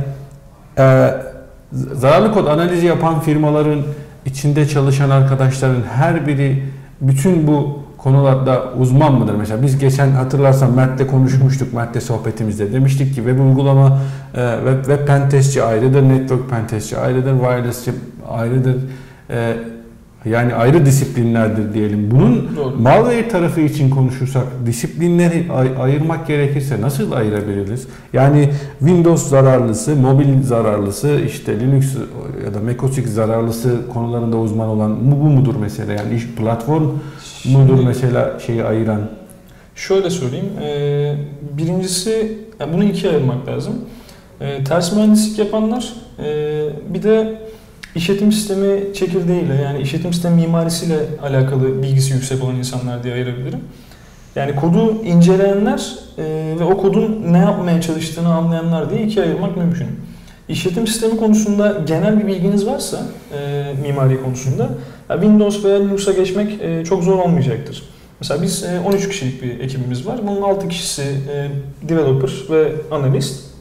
e, zararlı kod analizi yapan firmaların içinde çalışan arkadaşların her biri bütün bu konularda uzman mıdır? Mesela biz geçen hatırlarsan Mert'le konuşmuştuk, Mert'le sohbetimizde demiştik ki web uygulama, e, web, web pentestçi ayrıdır, network pentestçi ayrıdır, wirelessçi ayrıdır. E, Yani ayrı disiplinlerdir diyelim. Bunun Doğru. malware tarafı için konuşursak disiplinleri ay- ayırmak gerekirse nasıl ayırabiliriz? Yani Windows zararlısı, mobil zararlısı, işte Linux ya da macOS zararlısı konularında uzman olan bu, bu mudur mesela? Yani iş platform mudur Şimdi, mesela şeyi ayıran? Şöyle söyleyeyim. Ee, birincisi yani bunu ikiye ayırmak lazım. Ee, ters mühendislik yapanlar, e, bir de İşletim sistemi çekirdeğiyle, yani işletim sistemi mimarisiyle alakalı bilgisi yüksek olan insanlar diye ayırabilirim. Yani kodu inceleyenler e, ve o kodun ne yapmaya çalıştığını anlayanlar diye ikiye ayırmak mümkün. İşletim sistemi konusunda genel bir bilginiz varsa, e, mimari konusunda, ya Windows veya Linux'a geçmek e, çok zor olmayacaktır. Mesela biz e, on üç kişilik bir ekibimiz var. Bunun altı kişisi e, developer ve analist.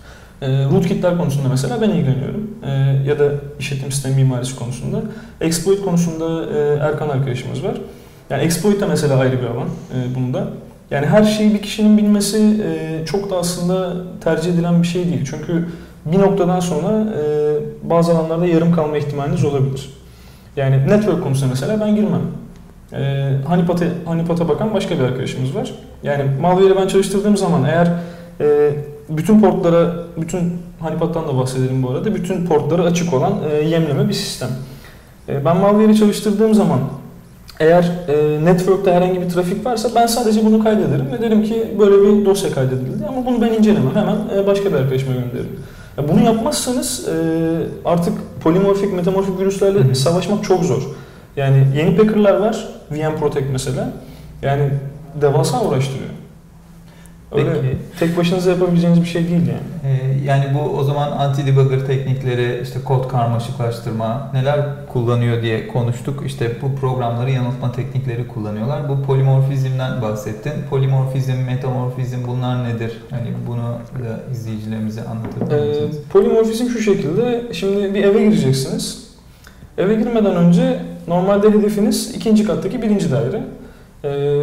E, rootkitler konusunda mesela ben ilgileniyorum. E, ya da işletim sistemi mimarisi konusunda. Exploit konusunda e, Erkan arkadaşımız var. Yani exploit de mesela ayrı bir alan e, bunda. Yani her şeyi bir kişinin bilmesi e, çok da aslında tercih edilen bir şey değil. Çünkü bir noktadan sonra e, bazı alanlarda yarım kalma ihtimaliniz olabilir. Yani network konusunda mesela ben girmem. E, honeypot'a, honeypot'a bakan başka bir arkadaşımız var. Yani malware'i ben çalıştırdığım zaman eğer e, bütün portlara, bütün honeypot'tan da bahsedelim bu arada, bütün portları açık olan e, yemleme bir sistem. E, ben malware'i çalıştırdığım zaman eğer e, network'te herhangi bir trafik varsa ben sadece bunu kaydederim ve derim ki böyle bir dosya kaydedildi ama bunu ben incelemem, hemen e, başka bir arkadaşıma gönderirim. Ya bunu yapmazsanız e, artık polimorfik, metamorfik virüslerle Hı-hı. savaşmak çok zor. Yani yeni packer'lar var, V M Protect mesela, yani devasa uğraştırıyor. Öyle Peki, tek başınıza yapabileceğiniz bir şey değil yani. E, yani bu o zaman anti-debugger teknikleri, işte kod karmaşıklaştırma neler kullanıyor diye konuştuk. İşte bu programları yanıltma teknikleri kullanıyorlar. Bu polimorfizmden bahsettin. Polimorfizm, metamorfizm bunlar nedir? Hani bunu da izleyicilerimize anlatabilir misiniz? E, polimorfizm şu şekilde. Şimdi bir eve gireceksiniz. Eve girmeden önce normalde hedefiniz ikinci kattaki birinci daire. E,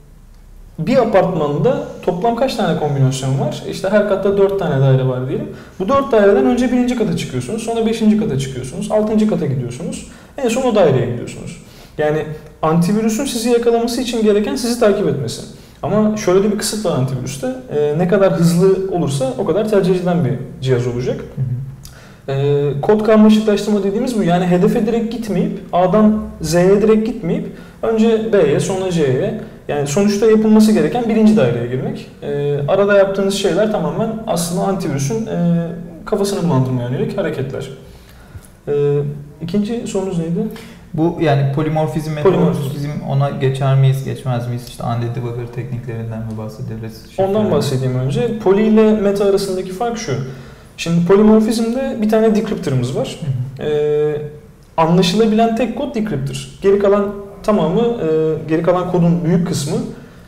Bir apartmanda toplam kaç tane kombinasyon var? İşte her katta dört tane daire var diyelim. Bu dört daireden önce birinci kata çıkıyorsunuz, sonra beşinci kata çıkıyorsunuz, altıncı kata gidiyorsunuz. En son o daireye gidiyorsunuz. Yani antivirüsün sizi yakalaması için gereken sizi takip etmesi. Ama şöyle de bir kısıt var antivirüste. Ee, ne kadar hızlı olursa o kadar tercih edilen bir cihaz olacak. Hı hı. Ee, kod karmaşıklaştırma dediğimiz bu. Yani hedefe direkt gitmeyip, A'dan Z'ye direkt gitmeyip, önce B'ye, sonra C'ye, yani sonuçta yapılması gereken birinci daireye girmek. E, arada yaptığınız şeyler tamamen aslında antivirüsün e, kafasını bulandırmaya yönelik hareketler. E, ikinci sorunuz neydi? Bu yani polimorfizm, metamorfizm ona geçer miyiz, geçmez miyiz? İşte anti-debugger tekniklerinden mi bahsederiz? Ondan bahsedeyim önce. Poli ile meta arasındaki fark şu. Şimdi polimorfizmde bir tane decryptor'ımız var. E, anlaşılabilen tek kod decryptor. Geri kalan tamamı, e, geri kalan kodun büyük kısmı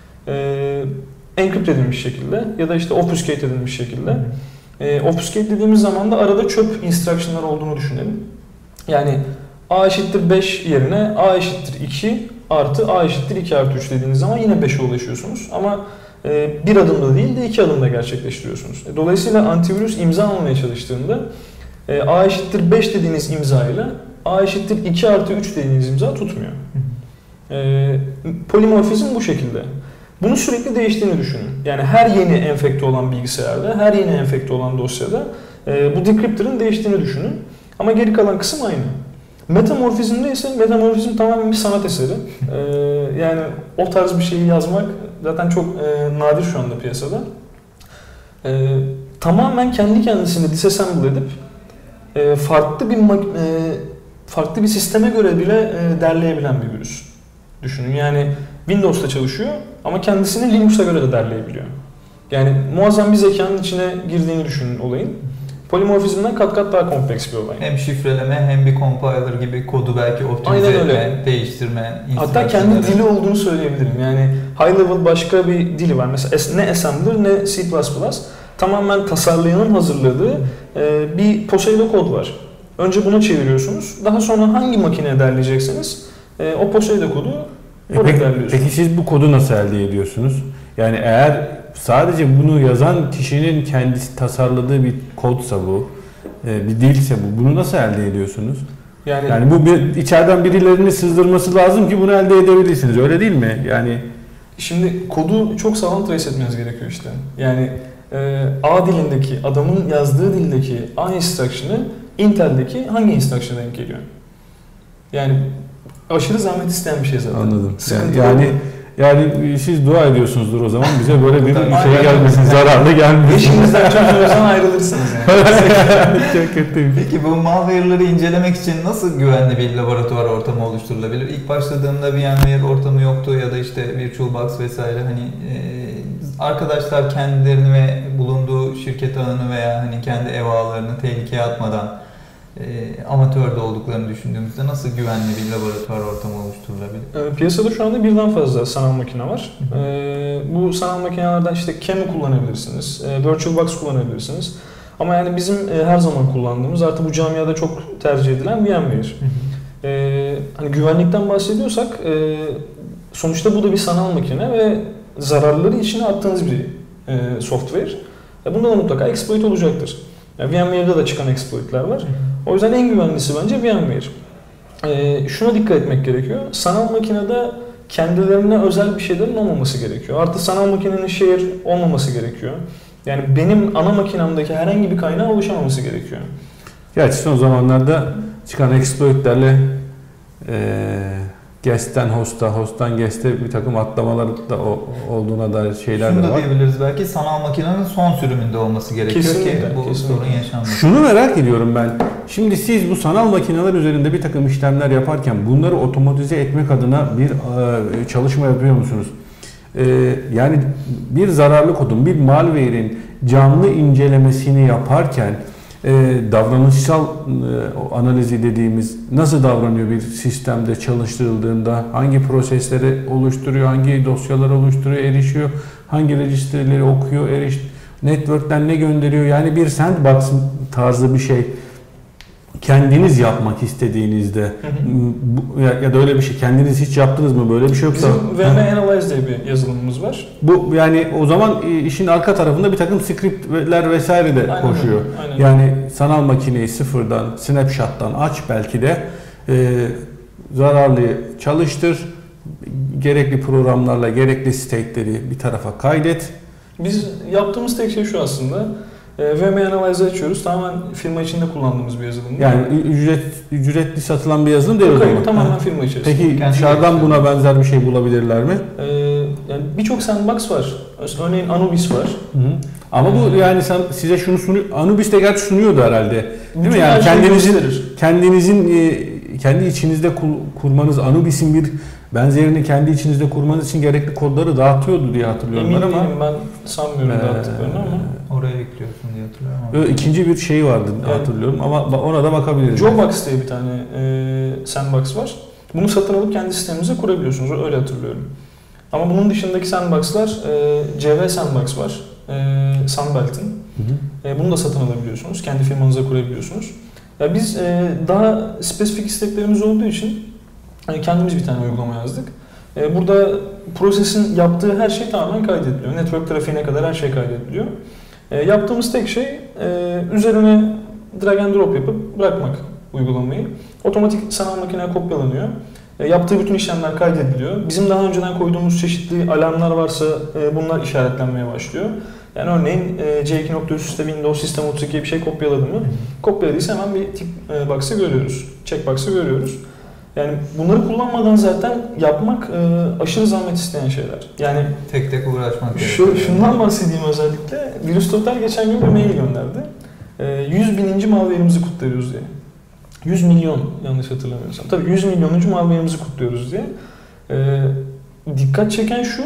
e, encrypt edilmiş şekilde ya da işte obfuscate edilmiş şekilde. E, obfuscate dediğimiz zaman da arada çöp instruction'lar olduğunu düşünelim. Yani A eşittir beş yerine A eşittir iki artı A eşittir iki artı üç dediğiniz zaman yine beşe ulaşıyorsunuz. Ama e, bir adımda değil de iki adımda gerçekleştiriyorsunuz. E, dolayısıyla antivirüs imza almaya çalıştığında e, A eşittir beş dediğiniz imza ile A eşittir iki artı üç dediğiniz imza tutmuyor. E, polimorfizm bu şekilde. Bunu sürekli değiştiğini düşünün. Yani her yeni enfekte olan bilgisayarda, her yeni enfekte olan dosyada e, bu decryptor'ın değiştiğini düşünün. Ama geri kalan kısım aynı. Metamorfizmde ise metamorfizm tamamen bir sanat eseri. E, yani o tarz bir şeyi yazmak zaten çok e, nadir şu anda piyasada. E, tamamen kendi kendisini disassemble edip e, farklı bir e, farklı bir sisteme göre bile e, derleyebilen bir virüs. Düşünün yani Windows'ta çalışıyor ama kendisini Linux'a göre de derleyebiliyor. Yani muazzam bir zekanın içine girdiğini düşünün olayın. Polimorfizmden kat kat daha kompleks bir olay. Hem şifreleme hem bir compiler gibi kodu belki optimize etme, değiştirme. Hatta kendi dili olduğunu söyleyebilirim. Yani high level başka bir dili var. Mesela ne assembler ne C plus plus. Tamamen tasarlayanın hazırladığı bir Poseido kod var. Önce buna çeviriyorsunuz. Daha sonra hangi makineye derleyecekseniz o Poseido kodu e peki, peki siz bu kodu nasıl elde ediyorsunuz? Yani eğer sadece bunu yazan kişinin kendisi tasarladığı bir kodsa bu, bir dilse bu, bunu nasıl elde ediyorsunuz? Yani, yani bu bir, içeriden birilerinin sızdırması lazım ki bunu elde edebilirsiniz, öyle değil mi? Yani şimdi kodu çok sağlam trace etmeniz gerekiyor işte. Yani e, A dilindeki, adamın yazdığı dildeki A instruction'ı Intel'deki hangi instruction'a denk geliyor? Yani aşırı zahmet isteyen bir şey zaten. Anladım. Sıkıntı yani, yani Yani siz dua ediyorsunuzdur o zaman bize böyle bir şey gelmesin, zararlı gelmesin. Eşinizden çocuğunuzdan ayrılırsınız yani. Çok kötü. Peki bu malware'ları incelemek için nasıl güvenli bir laboratuvar ortamı oluşturulabilir? İlk başladığımda VMware ortamı yoktu ya da işte VirtualBox vesaire, hani e, arkadaşlar kendilerini ve bulunduğu şirket ağını veya hani kendi ev ağlarını tehlikeye atmadan E, amatör de olduklarını düşündüğümüzde nasıl güvenli bir laboratuvar ortamı oluşturulabilir? E, piyasada şu anda birden fazla sanal makine var. E, bu sanal makinelerden işte C A M kullanabilirsiniz, e, VirtualBox kullanabilirsiniz. Ama yani bizim e, her zaman kullandığımız, artık bu camiada çok tercih edilen VMware. E, hani güvenlikten bahsediyorsak, e, sonuçta bu da bir sanal makine ve zararları içine attığınız bir e, software. E, bunda da mutlaka exploit olacaktır. Yani VMware'da da çıkan exploit'ler var. O yüzden en güvenlisi bence VMware. Ee, şuna dikkat etmek gerekiyor. Sanal makinede kendilerine özel bir şeylerin olmaması gerekiyor. Artı sanal makinenin share olmaması gerekiyor. Yani benim ana makinemdeki herhangi bir kaynağa ulaşamaması gerekiyor. Gerçi son zamanlarda çıkan exploit'lerle ee, guest'ten host'a, host'tan guest'e bir takım atlamalar da olduğuna dair şeyler Şunu de da var. diyebiliriz belki, sanal makinenin son sürümünde olması gerekiyor kesinlikle, ki bu kesinlikle. sorun yaşanmasın. Şunu merak ediyorum ben. Şimdi siz bu sanal makineler üzerinde bir takım işlemler yaparken bunları otomatize etmek adına bir e, çalışma yapıyor musunuz? E, yani bir zararlı kodun, bir malware'in canlı incelemesini yaparken e, davranışsal e, analizi dediğimiz nasıl davranıyor bir sistemde çalıştırıldığında, hangi prosesleri oluşturuyor, hangi dosyaları oluşturuyor, erişiyor, hangi registreleri okuyor, eriş, network'ten ne gönderiyor, yani bir sandbox tarzı bir şey kendiniz yapmak istediğinizde, hı hı. Ya, ya da öyle bir şey kendiniz hiç yaptınız mı, böyle bir şey yoksa? Bizim V M Analyze diye bir yazılımımız var. Bu yani o zaman işin arka tarafında bir takım scriptler vesaire de aynen, koşuyor. aynen. Yani sanal makineyi sıfırdan, snapshot'tan aç belki de e, zararlıyı çalıştır, gerekli programlarla gerekli state'leri bir tarafa kaydet. Biz yaptığımız tek şey şu aslında. V M Analyze açıyoruz. Tamamen firma içinde kullandığımız bir yazılım. Yani ücret ücretli satılan bir yazılım değil o zaman. Tamamen ha. firma içerisinde. Peki dışarıdan buna benzer bir şey bulabilirler mi? Ee, yani birçok sandbox var. Örneğin Anubis var. Hı hı. Ama bu yani sen, size şunu sunuyor. Anubis de gerçi sunuyordu herhalde. Değil bütün mi? Yani şey kendinizin kendinizin e, kendi içinizde kurmanız, Anubis'in bir benzerini kendi içinizde kurmanız için gerekli kodları dağıtıyordu diye hatırlıyorum Emin ben ama. ben sanmıyorum ee, dağıttıklarını ama. Oraya ekliyorsun diye hatırlıyorum ama. İkinci bir şey vardı yani, hatırlıyorum ama ona da bakabiliriz. Jobox diye bir tane e, sandbox var. Bunu satın alıp kendi sisteminize kurabiliyorsunuz. Öyle hatırlıyorum. Ama bunun dışındaki sandbox'lar, e, C V Sandbox var. E, Sunbelt'in. E, bunu da satın alabiliyorsunuz. Kendi firmanıza kurabiliyorsunuz. Ya biz e, daha spesifik isteklerimiz olduğu için e, kendimiz bir tane uygulama yazdık. E, burada prosesin yaptığı her şey tamamen kaydediliyor. Network trafiğine kadar her şey kaydediliyor. E, yaptığımız tek şey e, üzerine drag and drop yapıp bırakmak uygulamayı. Otomatik sanal makineye kopyalanıyor. E, yaptığı bütün işlemler kaydediliyor. Bizim daha önceden koyduğumuz çeşitli alarmlar varsa e, bunlar işaretlenmeye başlıyor. Yani örneğin e, C iki nokta üç üstte Windows System otuz iki'ye bir şey kopyaladı mı? Kopyaladıysa hemen bir tick e, box'ı görüyoruz. Checkbox'ı görüyoruz. Yani bunları kullanmadan zaten yapmak e, aşırı zahmet isteyen şeyler. Yani tek tek uğraşmak şu, gerekiyor. Şundan bahsedeyim özellikle. Virüs Total geçen gün bir mail gönderdi. E, yüz bininci malware'imizi kutluyoruz diye. yüz milyon yanlış hatırlamıyorsam. Tabii yüz milyonuncu malware'imizi kutluyoruz diye. E, dikkat çeken şu,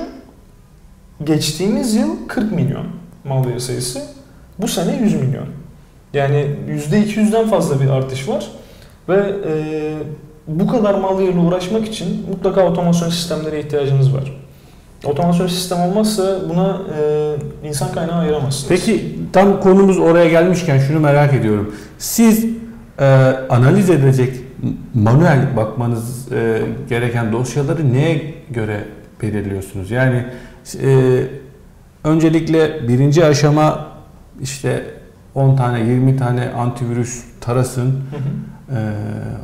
geçtiğimiz yıl kırk milyon mal değeri sayısı, bu sene yüz milyon. Yani yüzde iki yüzden fazla bir artış var ve e, bu kadar mal değeriyle uğraşmak için mutlaka otomasyon sistemlere ihtiyacınız var. Otomasyon sistem olmazsa buna e, insan kaynağı ayıramazsınız. Peki tam konumuz oraya gelmişken şunu merak ediyorum. Siz e, analiz edecek, manuel bakmanız e, gereken dosyaları neye göre belirliyorsunuz? Yani e, öncelikle birinci aşama işte on tane yirmi tane antivirüs tarasın. Hı hı. E,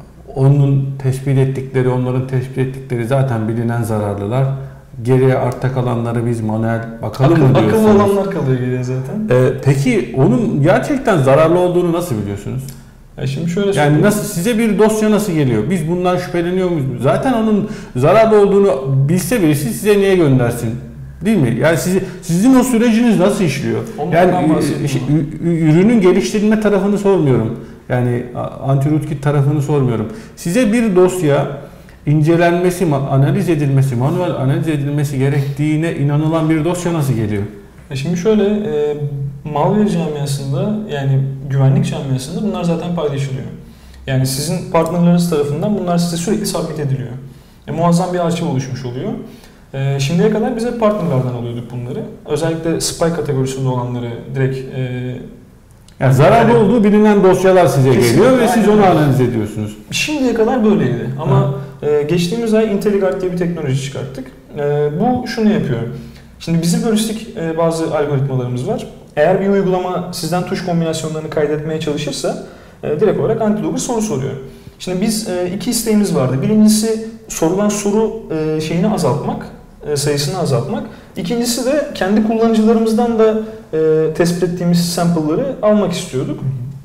onun tespit ettikleri, onların tespit ettikleri zaten bilinen zararlılar. Geriye artta kalanları biz manuel bakalım Akıl, mı diyorsunuz? Akıllı olanlar kalıyor geriye zaten. Ee, peki onun gerçekten zararlı olduğunu nasıl biliyorsunuz? Ya şimdi şöyle yani söyleyeyim. nasıl, size bir dosya nasıl geliyor? Biz bundan şüpheleniyor muyuz? Zaten onun zararlı olduğunu bilse birisi size niye göndersin? Değil mi? Yani sizi, sizin o süreciniz nasıl işliyor? Ondan yani şey, ürünün geliştirilme tarafını sormuyorum. Yani anti-rootkit tarafını sormuyorum. Size bir dosya incelenmesi, analiz edilmesi, manuel analiz edilmesi gerektiğine inanılan bir dosya nasıl geliyor? E şimdi şöyle, e, malware camiasında, yani güvenlik camiasında bunlar zaten paylaşılıyor. Yani sizin partnerleriniz tarafından bunlar size sürekli submit ediliyor. E, muazzam bir arşiv oluşmuş oluyor. E, şimdiye kadar biz hep partnerlerden alıyorduk bunları. Özellikle spy kategorisinde olanları direkt... E, yani zararlı yani, olduğu bilinen dosyalar size geliyor ve siz onu aynen. analiz ediyorsunuz. Şimdiye kadar böyleydi ama e, geçtiğimiz ay IntelliGuard diye bir teknoloji çıkarttık. E, bu şunu yapıyor. Şimdi bizim heuristik e, bazı algoritmalarımız var. Eğer bir uygulama sizden tuş kombinasyonlarını kaydetmeye çalışırsa e, direkt olarak anti-logger soru soruyor. Şimdi biz e, iki isteğimiz vardı. Birincisi sorulan soru e, şeyini azaltmak, e, sayısını azaltmak. İkincisi de kendi kullanıcılarımızdan da e, tespit ettiğimiz sample'ları almak istiyorduk.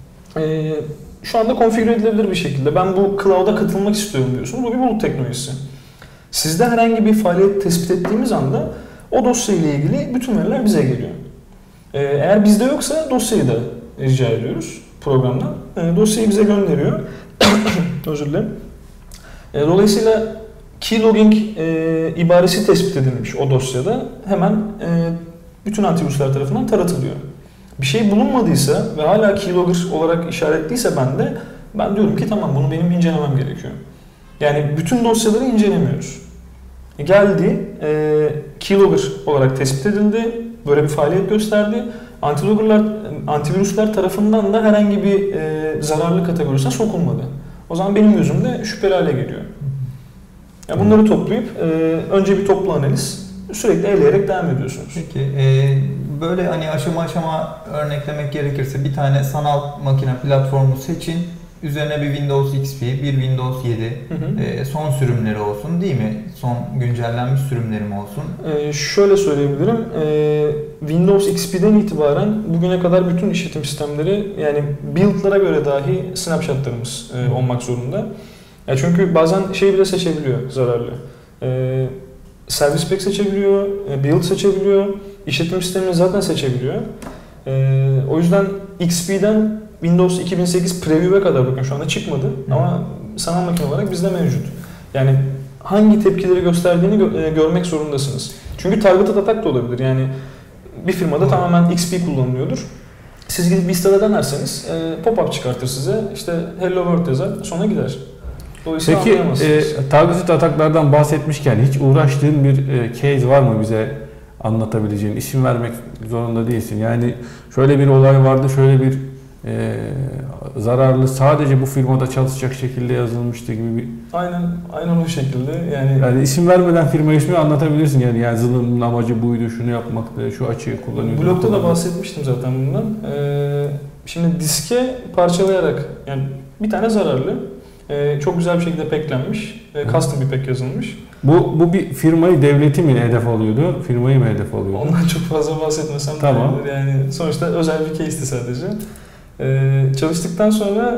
E, şu anda konfigüre edilebilir bir şekilde. Ben bu cloud'a katılmak istiyorum diyorsunuz. Bu bir bulut teknolojisi. Sizde herhangi bir faaliyet tespit ettiğimiz anda o dosya ile ilgili bütün veriler bize geliyor. E, eğer bizde yoksa dosyayı da rica ediyoruz programdan. E, dosyayı bize gönderiyor. Özür dilerim. E, dolayısıyla keylogging e, ibaresi tespit edilmiş o dosyada hemen e, bütün antivirüsler tarafından taratılıyor. Bir şey bulunmadıysa ve hala keylogger olarak işaretliyse bende, ben diyorum ki tamam, bunu benim incelemem gerekiyor. Yani bütün dosyaları incelemiyoruz. E, geldi, e, keylogger olarak tespit edildi, böyle bir faaliyet gösterdi. Antiloggerlar, antivirüsler tarafından da herhangi bir e, zararlı kategorisine sokulmadı. O zaman benim gözümde şüpheli hale geliyor. Yani bunları toplayıp e, önce bir toplu analiz, sürekli eleyerek devam ediyorsunuz. Peki e, böyle hani aşama aşama örneklemek gerekirse bir tane sanal makine platformu seçin. Üzerine bir Windows X P, bir Windows yedi, hı hı. E, son sürümleri olsun değil mi? Son güncellenmiş sürümlerim olsun. E, şöyle söyleyebilirim. E, Windows X P'den itibaren bugüne kadar bütün işletim sistemleri, yani build'lara göre dahi snapshotlarımız e, olmak zorunda. Ya çünkü bazen şey bile seçebiliyor zararlı. E, Service pack seçebiliyor, e, build seçebiliyor, işletim sistemini zaten seçebiliyor. E, o yüzden X P'den Windows iki bin sekiz Preview'e kadar bakın şu anda çıkmadı Hı. ama sanal makine olarak bizde mevcut. Yani hangi tepkileri gösterdiğini gö- e, görmek zorundasınız. Çünkü targeted attack da olabilir. Yani bir firmada Hı. tamamen X P kullanılıyordur. Siz gidip Vista'da denerseniz e, pop-up çıkartır size. İşte Hello World yazar, sonra gider. Peki e, targeted ataklardan bahsetmişken hiç uğraştığın bir e, case var mı bize anlatabileceğin? İsim vermek zorunda değilsin. Yani şöyle bir olay vardı, şöyle bir e, zararlı sadece bu firmada çalışacak şekilde yazılmıştı gibi bir... Aynen, aynen o şekilde. Yani, yani isim vermeden firma ismi anlatabilirsin. Yani, yani zulümün amacı buydu, şunu yapmaktı, şu açığı kullanıyordu. Blogda da bahsetmiştim zaten bundan. Ee, şimdi diske parçalayarak, yani bir tane zararlı, Ee, çok güzel bir şekilde packlenmiş, e, custom bir pack yazılmış. Bu bu bir firmayı, devleti mi hedef alıyordu, firmayı mı hedef alıyordu? Ondan çok fazla bahsetmesem tamam. de yani sonuçta özel bir case'ti sadece. Ee, çalıştıktan sonra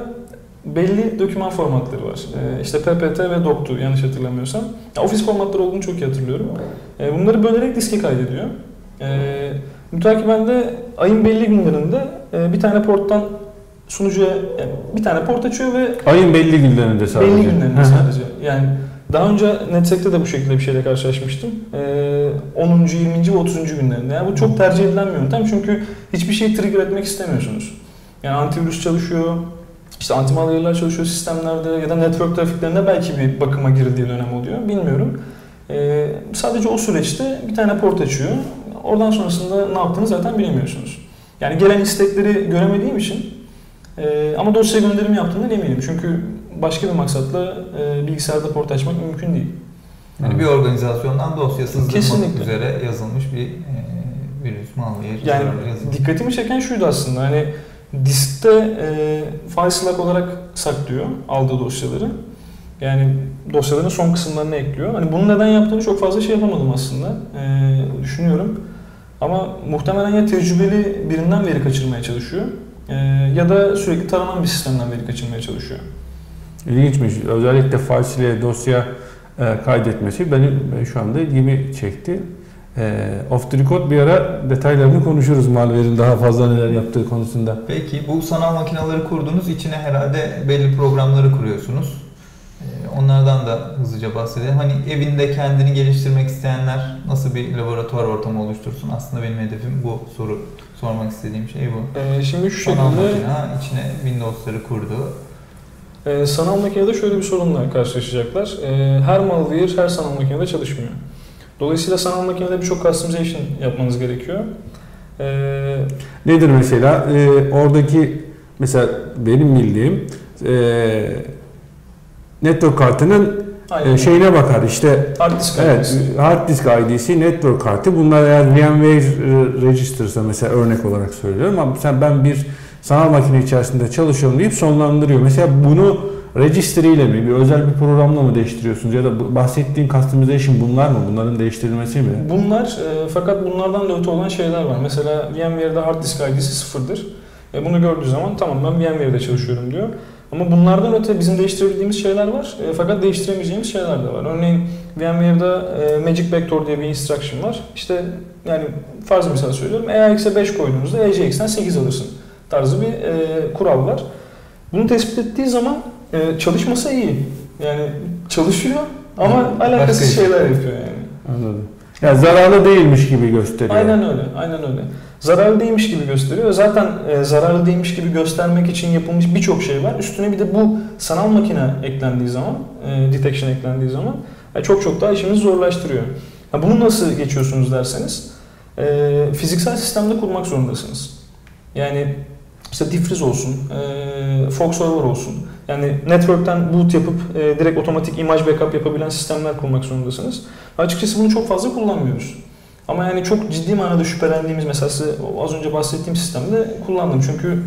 belli doküman formatları var. Ee, işte P P T ve Doc'tu yanlış hatırlamıyorsam. Ya, ofis formatları olduğunu çok iyi hatırlıyorum. Ee, bunları bölerek diske kaydediyor. Ee, mütakiben de ayın belli günlerinde e, bir tane porttan sunucuya, yani bir tane port açıyor ve ayın belli günlerinde sadece. Belli günlerinde sadece. Yani Daha önce NetSec'te de bu şekilde bir şeyle karşılaşmıştım. Ee, onuncu, yirminci ve otuzuncu günlerinde. Yani bu çok tercih edilen bir yöntem çünkü hiçbir şey trigger etmek istemiyorsunuz. Yani antivirüs çalışıyor, işte anti-malware'ler çalışıyor sistemlerde ya da network trafiklerinde belki bir bakıma girildiği dönem oluyor. Bilmiyorum. Ee, sadece o süreçte bir tane port açıyor. Oradan sonrasında ne yaptığını zaten bilemiyorsunuz. Yani gelen istekleri göremediğim için e, ama dosya gönderimi yaptığından eminim. Çünkü başka bir maksatla e, bilgisayarda port açmak mümkün değil. Yani bir organizasyondan dosya sızdırmak Kesinlikle. üzere yazılmış bir e, virüs, malware Yani yazılmış. dikkatimi çeken şuydu aslında. Hani diskte e, file slug olarak saklıyor aldığı dosyaları. Yani dosyaların son kısımlarını ekliyor. Hani bunu neden yaptığını çok fazla şey yapamadım aslında. E, düşünüyorum. Ama muhtemelen ya tecrübeli birinden veri kaçırmaya çalışıyor e, ya da sürekli taranan bir sistemden veri kaçırmaya çalışıyor. İlginçmiş. Özellikle file ile dosya e, kaydetmesi benim şu anda ilgimi çekti. E, off the record bir ara detaylarını konuşuruz malware'in daha fazla neler yaptığı konusunda. Peki bu sanal makineleri kurduğunuz içine herhalde belli programları kuruyorsunuz. Ee, onlardan da hızlıca bahsedelim. Hani evinde kendini geliştirmek isteyenler nasıl bir laboratuvar ortamı oluştursun? Aslında benim hedefim bu soru. Sormak istediğim şey bu. Ee, şimdi şu Sanal şekilde makine içine Windows'ları kurdu. e, sanal makinede şöyle bir sorunla karşılaşacaklar. E, her malware her sanal makinede çalışmıyor. Dolayısıyla sanal makinede birçok customization yapmanız gerekiyor. E, Nedir mesela? E, oradaki mesela benim bildiğim e, network kartının e, şeyine bakar işte. Hard disk Evet, I D'si. hard disk I D'si, network kartı. Bunlar eğer VMware register'sa mesela örnek olarak söylüyorum ama sen ben bir sanal makine içerisinde çalışıyorum deyip sonlandırıyor. Mesela bunu registry ile mi, bir özel bir programla mı değiştiriyorsunuz ya da bahsettiğin customization bunlar mı? Bunların değiştirilmesi mi? Bunlar e, fakat bunlardan da öte olan şeyler var. Mesela VMware'de hard disk I D'si sıfırdır. E, bunu gördüğü zaman tamam ben VMware'de çalışıyorum diyor. Ama bunlardan öte bizim değiştirebildiğimiz şeyler var. E, fakat değiştiremeyeceğimiz şeyler de var. Örneğin VMware'da e, Magic Backdoor diye bir instruction var. İşte yani farz misal söylüyorum. E A X'e beş koyduğunuzda E C X'ten sekiz alırsın tarzı bir e, kural var. Bunu tespit ettiği zaman e, çalışması iyi. Yani çalışıyor ama Hı, alakasız başka şeyler yapıyor yani. Anladım. Ya zararlı değilmiş gibi gösteriyor. Aynen öyle, aynen öyle. Zararlı değilmiş gibi gösteriyor. Zaten e, zararlı değilmiş gibi göstermek için yapılmış birçok şey var. Üstüne bir de bu sanal makine eklendiği zaman, e, detection eklendiği zaman e, çok çok daha işimizi zorlaştırıyor. Ha, bunu nasıl geçiyorsunuz derseniz, e, fiziksel sistemde kurmak zorundasınız. Yani işte defriz olsun, e, fog server olsun. Yani network'ten boot yapıp e, direkt otomatik imaj backup yapabilen sistemler kurmak zorundasınız. Açıkçası bunu çok fazla kullanmıyoruz. Ama yani çok ciddi manada şüphelendiğimiz mesela size az önce bahsettiğim sistemde kullandım. Çünkü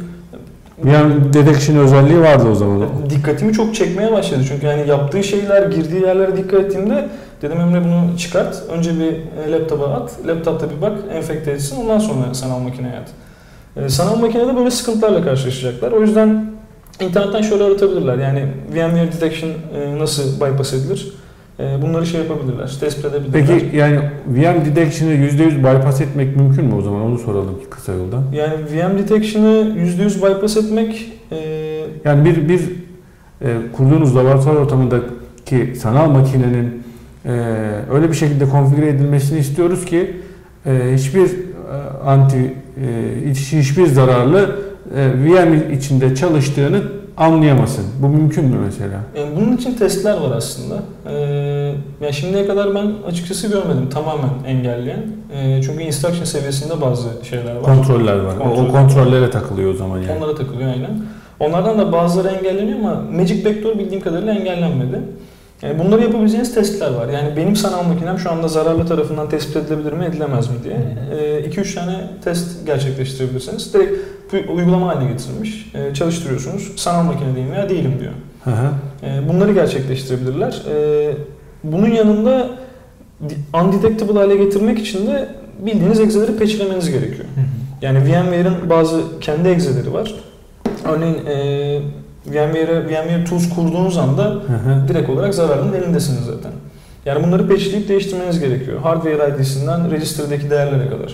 Yani detection özelliği vardı o zaman. dikkatimi çok çekmeye başladı. Çünkü yani yaptığı şeyler, girdiği yerlere dikkat ettiğimde dedim Emre bunu çıkart. Önce bir laptopa at, laptopta bir bak, enfekte etsin. Ondan sonra sanal makineye at. Ee, sanal makinede böyle sıkıntılarla karşılaşacaklar. O yüzden internetten şöyle aratabilirler. Yani VMware Detection e, nasıl bypass edilir? E, bunları şey yapabilirler, tespit edebilirler. Peki yani V M Detection'ı yüzde yüz bypass etmek mümkün mü o zaman? Onu soralım kısa yoldan. Yani V M Detection'ı yüzde yüz bypass etmek... E, Yani bir bir e, kurduğunuz laboratuvar ortamındaki sanal makinenin e, öyle bir şekilde konfigüre edilmesini istiyoruz ki e, hiçbir e, anti e, hiç, hiçbir zararlı e, V M içinde çalıştığını anlayamasın. Bu mümkün mü mesela? Yani bunun için testler var aslında. Ee, yani şimdiye kadar ben açıkçası görmedim tamamen engelleyen. Ee, çünkü instruction seviyesinde bazı şeyler var. Kontroller var. Kontrol. O, o kontrollere takılıyor o zaman yani. Onlara takılıyor aynen. Onlardan da bazıları engelleniyor ama Magic Backdoor bildiğim kadarıyla engellenmedi. Yani bunları yapabileceğiniz testler var. Yani benim sanal makinem şu anda zararlı tarafından tespit edilebilir mi, edilemez mi diye. iki üç ee, tane test gerçekleştirebilirsiniz. Direkt bir uygulama haline getirilmiş. Ee, çalıştırıyorsunuz. Sanal makinedeyim veya değilim diyor. Hı hı. Ee, bunları gerçekleştirebilirler. Ee, bunun yanında undetectable hale getirmek için de bildiğiniz egzeleri patchlemeniz gerekiyor. Hı hı. Yani VMware'in bazı kendi egzeleri var. Örneğin e, VMware'e VMware Tools kurduğunuz anda Hı hı. direkt olarak zararının elindesiniz zaten. Yani bunları patchleyip değiştirmeniz gerekiyor. Hardware I D'sinden register'daki değerlere kadar.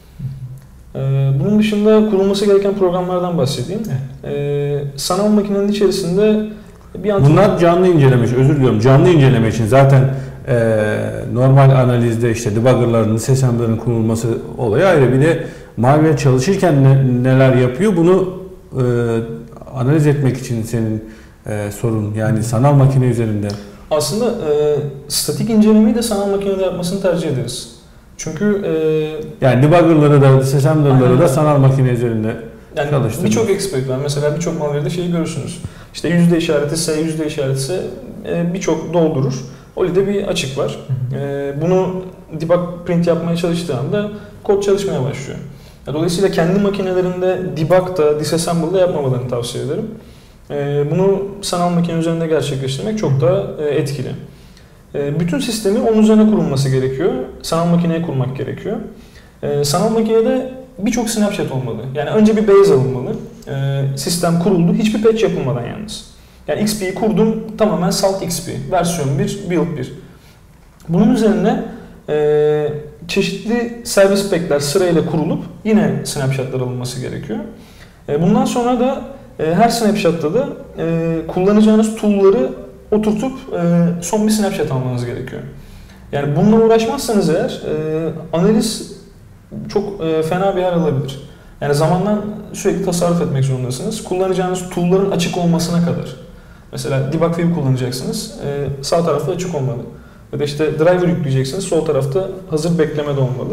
Ee, bunun dışında kurulması gereken programlardan bahsedeyim. Evet. Ee, sanal makinenin içerisinde Bir antivirüs... Bunlar canlı inceleme için, özür diliyorum, canlı inceleme için zaten e, normal analizde işte debugger'ların, disassembler'ın kurulması olayı ayrı. Bir de malware çalışırken ne, neler yapıyor bunu e, analiz etmek için senin e, sorun, yani sanal makine üzerinde. Aslında e, statik incelemeyi de sanal makinede yapmasını tercih ederiz. Çünkü e, yani debugger'ları da, disassembler'ları da sanal makine üzerinde yani çalıştırıyoruz. Birçok exploit var. Mesela birçok malware'de şeyi görürsünüz. İşte yüzde işareti ise, yüzde işareti ise e, birçok doldurur. Öyle bir açık var. E, bunu debug print yapmaya çalıştığı anda kod çalışmaya başlıyor. Dolayısıyla kendi makinelerinde debug'da, disassemble'da yapmamalarını tavsiye ederim. E, bunu sanal makine üzerinde gerçekleştirmek çok daha e, etkili. E, bütün sistemi onun üzerine kurulması gerekiyor. Sanal makineye kurmak gerekiyor. E, sanal makinede birçok snapshot olmalı. Yani önce bir base alınmalı. E, sistem kuruldu. Hiçbir patch yapılmadan yalnız. Yani X P'yi kurdum. Tamamen salt X P. Versiyon bir, build bir. Bunun üzerine e, çeşitli servis pack'ler sırayla kurulup yine snapshotlar alınması gerekiyor. E, bundan sonra da e, her snapshot'ta da e, kullanacağınız tool'ları oturtup e, son bir snapshot almanız gerekiyor. Yani bununla uğraşmazsanız eğer e, analiz çok e, fena bir yer alabilir. Yani zamandan sürekli tasarruf etmek zorundasınız. Kullanacağınız tool'ların açık olmasına kadar. Mesela debug view kullanacaksınız. E, sağ tarafta açık olmalı. Ya da işte driver yükleyeceksiniz. Sol tarafta hazır beklemede olmalı.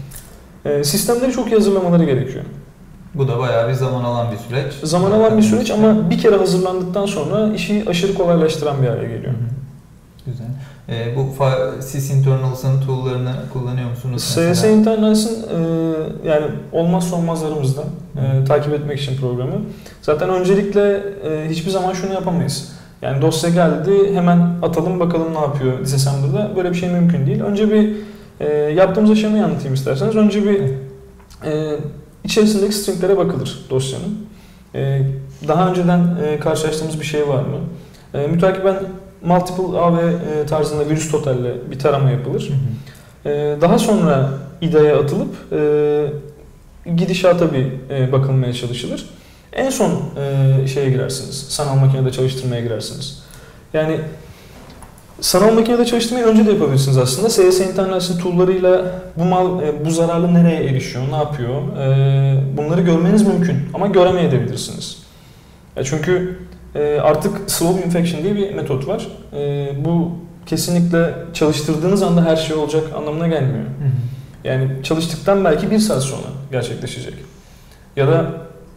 E, sistemleri çok iyi hazırlamaları gerekiyor. Bu da bayağı bir zaman alan bir süreç. Zaman alan bir süreç ama bir kere hazırlandıktan sonra işi aşırı kolaylaştıran bir hale geliyor. Hı hı. Güzel. E, bu sysinternals'ın tool'larını kullanıyor musunuz? S S Internals'ın e, yani olmazsa olmazlarımızdan e, takip etmek için programı. Zaten öncelikle e, hiçbir zaman şunu yapamayız. Yani dosya geldi hemen atalım bakalım ne yapıyor disassembler'da. Böyle bir şey mümkün değil. Önce bir e, yaptığımız aşamayı anlatayım isterseniz. Önce bir e, içerisindeki stringlere bakılır dosyanın. E, daha önceden e, karşılaştığımız bir şey var mı? E, mütakiben multiple A V tarzında virüs totalle bir tarama yapılır. Hı hı. Daha sonra I D A'ya atılıp gidişata bir bakılmaya çalışılır. En son şeye girersiniz, sanal makinede çalıştırmaya girersiniz. Yani sanal makinede çalıştırmayı önce de yapabilirsiniz aslında. S S Internals'ın tool'larıyla bu mal, bu zararlı nereye erişiyor, ne yapıyor? Bunları görmeniz mümkün ama göremeyebilirsiniz. Çünkü artık slow infection diye bir metot var. Bu kesinlikle çalıştırdığınız anda her şey olacak anlamına gelmiyor. Hı hı. Yani çalıştıktan belki bir saat sonra gerçekleşecek. Ya da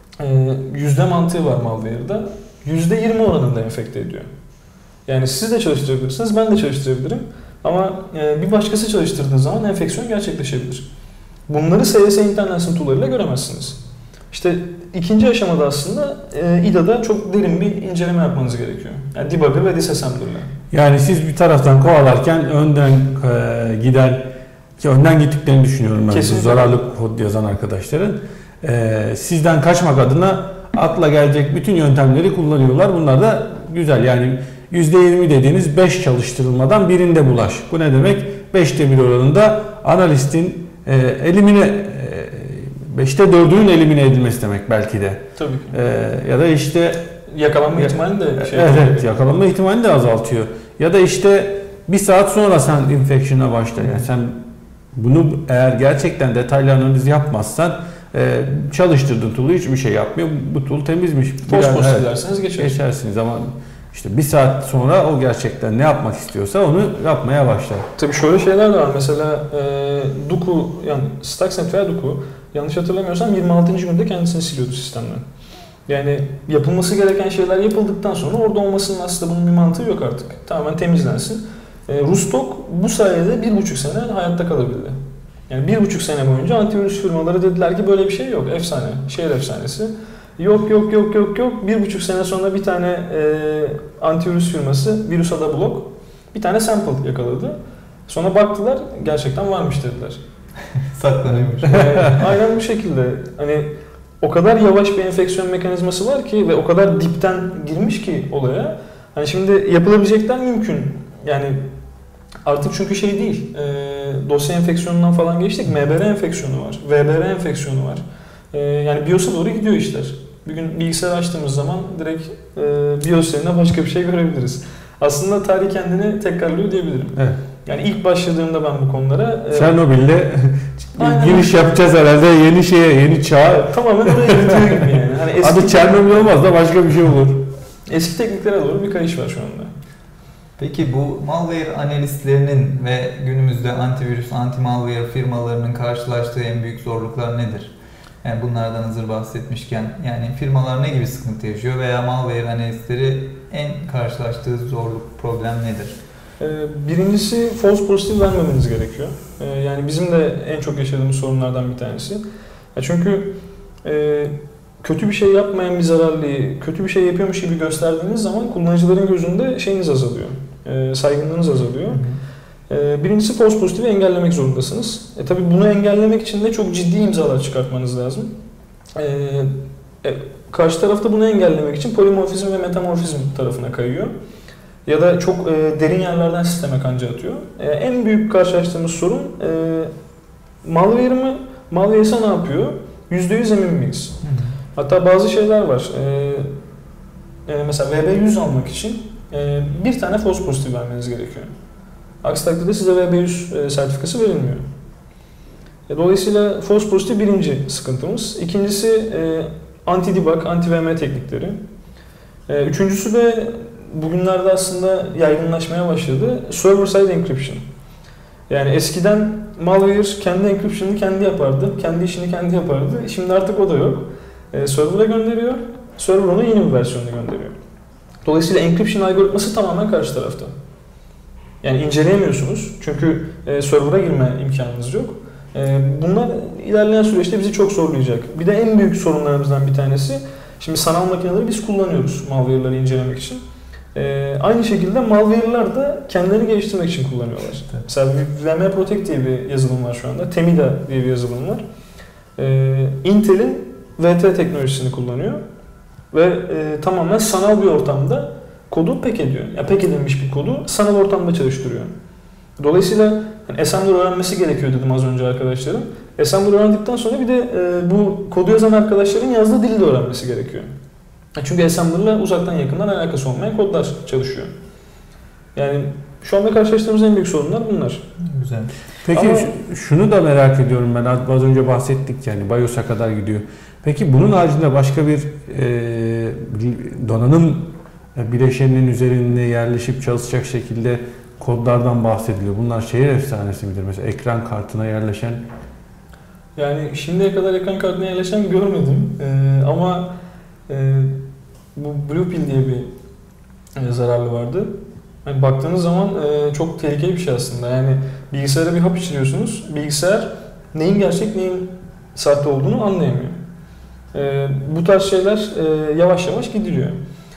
yüzde mantığı var malware'da. yüzde yirmi oranında enfekte ediyor. Yani siz de çalıştırabilirsiniz, ben de çalıştırabilirim. Ama bir başkası çalıştırdığı zaman enfeksiyon gerçekleşebilir. Bunları S S Internals'ın tool'larıyla göremezsiniz. İşte ikinci aşamada aslında e, I D A'da çok derin bir inceleme yapmanız gerekiyor. Yani debugger ve disassembler'la. Yani siz bir taraftan kovalarken önden e, giden, ki önden gittiklerini düşünüyorum ben. Kesinlikle. Zararlı kod yazan arkadaşların. E, sizden kaçmak adına akla gelecek bütün yöntemleri kullanıyorlar. Bunlar da güzel. Yani yüzde yirmi dediğiniz beş çalıştırılmadan birinde bulaş. Bu ne demek? beşte bir oranında analistin e, elimine beşte dördünün elimine edilmesi demek belki de. Tabii ki. Ee, ya da işte yakalanma ihtimalini de şey evet, evet, yakalanma ihtimalini de azaltıyor. Ya da işte bir saat sonra sen infection'a başla. Yani sen bunu eğer gerçekten detaylı analiz yapmazsan e, çalıştırdığın tool'u hiçbir şey yapmıyor. Bu tool temizmiş. Post post evet, ederseniz geçersiniz. Geçersiniz ama işte bir saat sonra o gerçekten ne yapmak istiyorsa onu yapmaya başlar. Tabii şöyle şeyler de var. Mesela e, Duku, yani Stuxnet veya Duku yanlış hatırlamıyorsam yirmi altıncı günde kendisini siliyordu sistemden. Yani yapılması gereken şeyler yapıldıktan sonra orada olmasının aslında bunun bir mantığı yok artık. Tamamen temizlensin. E, Rustok bu sayede bir buçuk sene hayatta kalabildi. Yani bir buçuk sene boyunca antivirüs firmaları dediler ki böyle bir şey yok. Efsane. Şehir efsanesi. Yok yok yok yok yok. Bir buçuk sene sonra bir tane e, antivirüs firması virüs ada blok bir tane sample yakaladı. Sonra baktılar gerçekten varmış dediler. Saklanıyormuş. Yani, aynen bu şekilde. Hani o kadar yavaş bir enfeksiyon mekanizması var ki ve o kadar dipten girmiş ki olaya. Hani şimdi yapılabilecekler mümkün. Yani artık çünkü şey değil. E, dosya enfeksiyonundan falan geçtik. M B R enfeksiyonu var. V B R enfeksiyonu var. E, yani BIOS'a doğru gidiyor işler. Bir gün bilgisayarı açtığımız zaman direkt e, BIOS yerine başka bir şey görebiliriz. Aslında tarih kendini tekrarlıyor diyebilirim. Evet. Yani ilk başladığımda ben bu konulara... E, Çernobil'le giriş yapacağız herhalde yeni şeye, yeni çağa. E, tamamen oraya gidiyor gibi yani. Hani eski, adı Çernobil olmaz da başka bir şey olur. Eski tekniklere doğru bir kayış var şu anda. Peki bu malware analistlerinin ve günümüzde antivirüs, anti-malware firmalarının karşılaştığı en büyük zorluklar nedir? Yani bunlardan hazır bahsetmişken, yani firmalar ne gibi sıkıntı yaşıyor veya malware analistleri en karşılaştığı zorluk, problem nedir? Birincisi false positive vermemeniz gerekiyor. Yani bizim de en çok yaşadığımız sorunlardan bir tanesi. Çünkü kötü bir şey yapmayan bir zararlıyı, kötü bir şey yapıyormuş gibi gösterdiğiniz zaman kullanıcıların gözünde şeyiniz azalıyor, saygınlığınız azalıyor. Hı hı. Birincisi false positive'i engellemek zorundasınız. E tabi bunu engellemek için de çok ciddi imzalar çıkartmanız lazım. E, e, karşı tarafta bunu engellemek için polimorfizm ve metamorfizm tarafına kayıyor. Ya da çok e, derin yerlerden sisteme kanca atıyor. E, en büyük karşılaştığımız sorun e, malware mi? Malware ise ne yapıyor? yüzde yüz emin miyiz? Hı hı. Hatta bazı şeyler var. E, e, mesela V B yüz almak için e, bir tane false positive vermeniz gerekiyor. Aksi takdirde size V B yüz e, sertifikası verilmiyor. E, dolayısıyla false positive birinci sıkıntımız. İkincisi e, anti-debug, anti-V M teknikleri. E, üçüncüsü de bugünlerde aslında yaygınlaşmaya başladı. Server-side encryption. Yani eskiden malware kendi encryption'ını kendi yapardı, kendi işini kendi yapardı. Şimdi artık o da yok. E, server'a gönderiyor, server ona yeni bir versiyonunu gönderiyor. Dolayısıyla encryption algoritması tamamen karşı tarafta. Yani inceleyemiyorsunuz çünkü e, server'a girme imkanınız yok. E, bunlar ilerleyen süreçte bizi çok zorlayacak. Bir de en büyük sorunlarımızdan bir tanesi, şimdi sanal makineleri biz kullanıyoruz malware'ları incelemek için. Ee, aynı şekilde malware'lar da kendilerini geliştirmek için kullanıyorlar. Evet. Mesela V M Protect diye bir yazılım var şu anda. Temida diye bir yazılım var. Ee, Intel'in V T teknolojisini kullanıyor ve e, tamamen sanal bir ortamda kodu pack ediyor. Yani pack edilmiş bir kodu sanal ortamda çalıştırıyor. Dolayısıyla yani assembler öğrenmesi gerekiyor dedim az önce arkadaşlarım. Assembler öğrendikten sonra bir de e, bu kodu yazan arkadaşların yazdığı dili de öğrenmesi gerekiyor. Çünkü assembler'la uzaktan yakından alakası olmayan kodlar çalışıyor. Yani şu anda karşılaştığımız en büyük sorunlar bunlar. Güzel. Peki Ama, şunu da merak ediyorum ben, az önce bahsettik yani BIOS'a kadar gidiyor. Peki bunun haricinde başka bir e, donanım bileşeninin üzerine yerleşip çalışacak şekilde kodlardan bahsediliyor. Bunlar şehir efsanesi midir? Mesela ekran kartına yerleşen? Yani şimdiye kadar ekran kartına yerleşen görmedim. Ee, ama e, bu Blue Pill diye bir e, zararlı vardı. Yani baktığınız zaman e, çok tehlikeli bir şey aslında. Yani bilgisayara bir hap içiriyorsunuz. Bilgisayar neyin gerçek neyin sahte olduğunu anlayamıyor. E, bu tarz şeyler e, yavaş yavaş gidiliyor.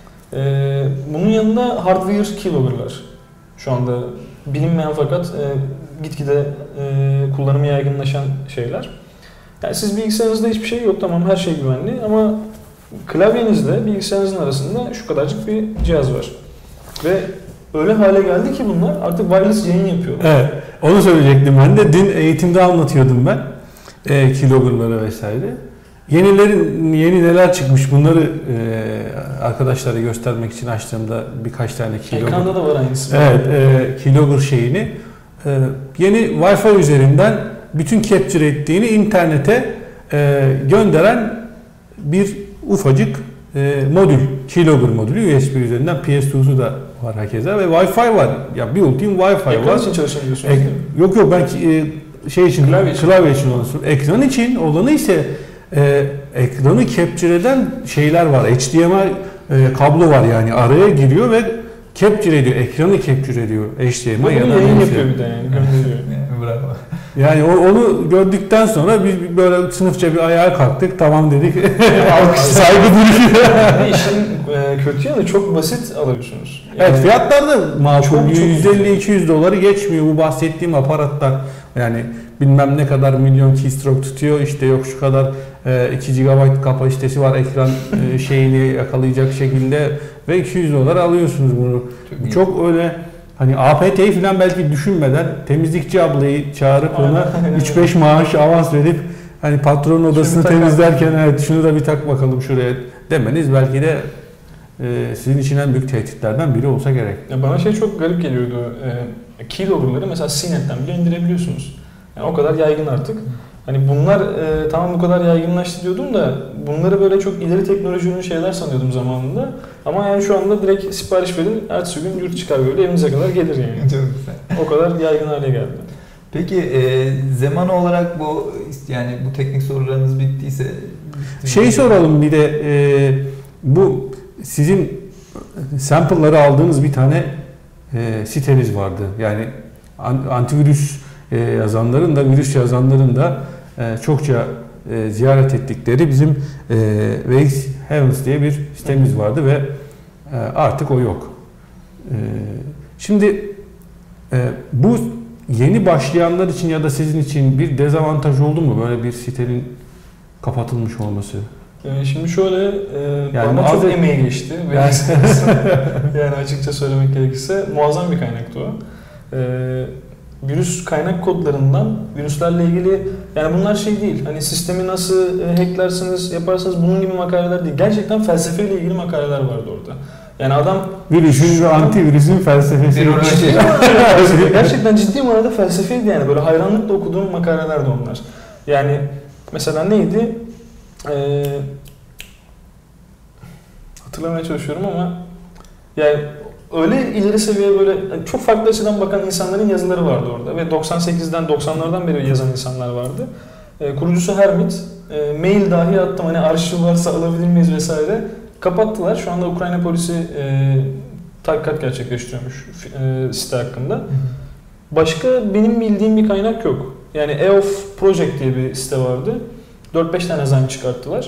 E, bunun yanında hardware keylogger'lar. Şu anda bilinmeyen fakat e, gitgide e, kullanımı yaygınlaşan şeyler. Yani siz bilgisayarınızda hiçbir şey yok, tamam her şey güvenli ama klavyenizle bilgisayarınızın arasında şu kadarcık bir cihaz var. Ve öyle hale geldi ki bunlar artık wireless yayın yapıyorlar. Evet, onu söyleyecektim ben de. Dün eğitimde anlatıyordum ben. E, keylogger'ları vesaire. Yenilerin yeni neler çıkmış bunları e, arkadaşlara göstermek için açtığımda birkaç tane keylogger. Ekranda da var aynısı. Evet, e, keylogger şeyini. E, yeni Wi-Fi üzerinden bütün capture ettiğini internete e, gönderen bir ufacık e, modül, keylogger modülü U S B üzerinden P S iki'su da var hakeza ve Wi-Fi var. Ya bir ultim Wi-Fi var. Ekran için çalışabiliyorsunuz. Ek, yok yok ben e, şey için klavye için, klavye için olanı. Ekran için olanı ise e, ekranı capture eden şeyler var. H D M I e, kablo var yani araya giriyor ve capture ediyor. Ekranı capture ediyor. H D M I ya da yayın yapıyor bir de yani gönderiyor. Bravo. Yani onu gördükten sonra biz böyle sınıfça bir ayağa kalktık. Tamam dedik. Saygı duruşu. İşin kötü yanı çok basit alıyorsunuz. Yani evet, fiyatlar da makul. yüz elli iki yüz doları geçmiyor bu bahsettiğim aparatlar. Yani bilmem ne kadar milyon keystroke tutuyor. İşte yok şu kadar iki gigabayt kapasitesi var ekran şeyini yakalayacak şekilde ve iki yüz dolar alıyorsunuz bunu. Çok, çok öyle hani A P T'yi falan belki düşünmeden temizlikçi ablayı çağırıp ona üç beş maaş avans verip hani patronun odasını Şunu temizlerken evet şunu da bir tak bakalım şuraya demeniz belki de e, sizin için en büyük tehditlerden biri olsa gerek. Ya bana şey çok garip geliyordu. E, keylogger'ları mesela C net'ten bile indirebiliyorsunuz. Yani o kadar yaygın artık. Hani bunlar e, tamam bu kadar yaygınlaştı diyordum da bunları böyle çok ileri teknolojinin şeyler sanıyordum zamanında. Ama yani şu anda direkt sipariş verin, ertesi gün yurt çıkar böyle evinize kadar gelir yani. Çok güzel. O kadar yaygın hale geldi. Peki e, zaman olarak bu yani bu teknik sorularınız bittiyse Şey soralım bir de e, bu sizin sample'ları aldığınız bir tane e, siteniz vardı. Yani an- antivirüs e, yazanların da virüs yazanların da e, çokça e, ziyaret ettikleri bizim e, V X Heavens diye bir sitemiz vardı ve e, artık o yok. E, şimdi e, bu yeni başlayanlar için ya da sizin için bir dezavantaj oldu mu böyle bir sitenin kapatılmış olması? Ee, şimdi şöyle, e, Yani bana çok bazı- emeği geçti. Yani- yani açıkça söylemek gerekirse muazzam bir kaynaktı o. Ee, virüs kaynak kodlarından virüslerle ilgili, yani bunlar şey değil, hani sistemi nasıl e, hacklersiniz, yaparsanız bunun gibi makaleler değil. Gerçekten felsefeyle ilgili makaleler vardı orada. Yani adam Virüsün ve antivirüsün felsefesi. Viroloji. gerçekten ciddi manada felsefeydi yani. Böyle hayranlıkla okuduğum makalelerdi onlar. Yani mesela neydi? Ee, hatırlamaya çalışıyorum ama yani öyle ileri seviye böyle yani çok farklı açıdan bakan insanların yazıları vardı orada ve doksan sekizden doksanlardan beri yazan insanlar vardı. Ee, kurucusu Hermit. Ee, mail dahi attım hani arşiv varsa alabilir miyiz vesaire. Kapattılar. Şu anda Ukrayna polisi e, tahkikat gerçekleştiriyormuş e, site hakkında. Başka benim bildiğim bir kaynak yok. Yani E O F Project diye bir site vardı. dört beş tane zime çıkarttılar.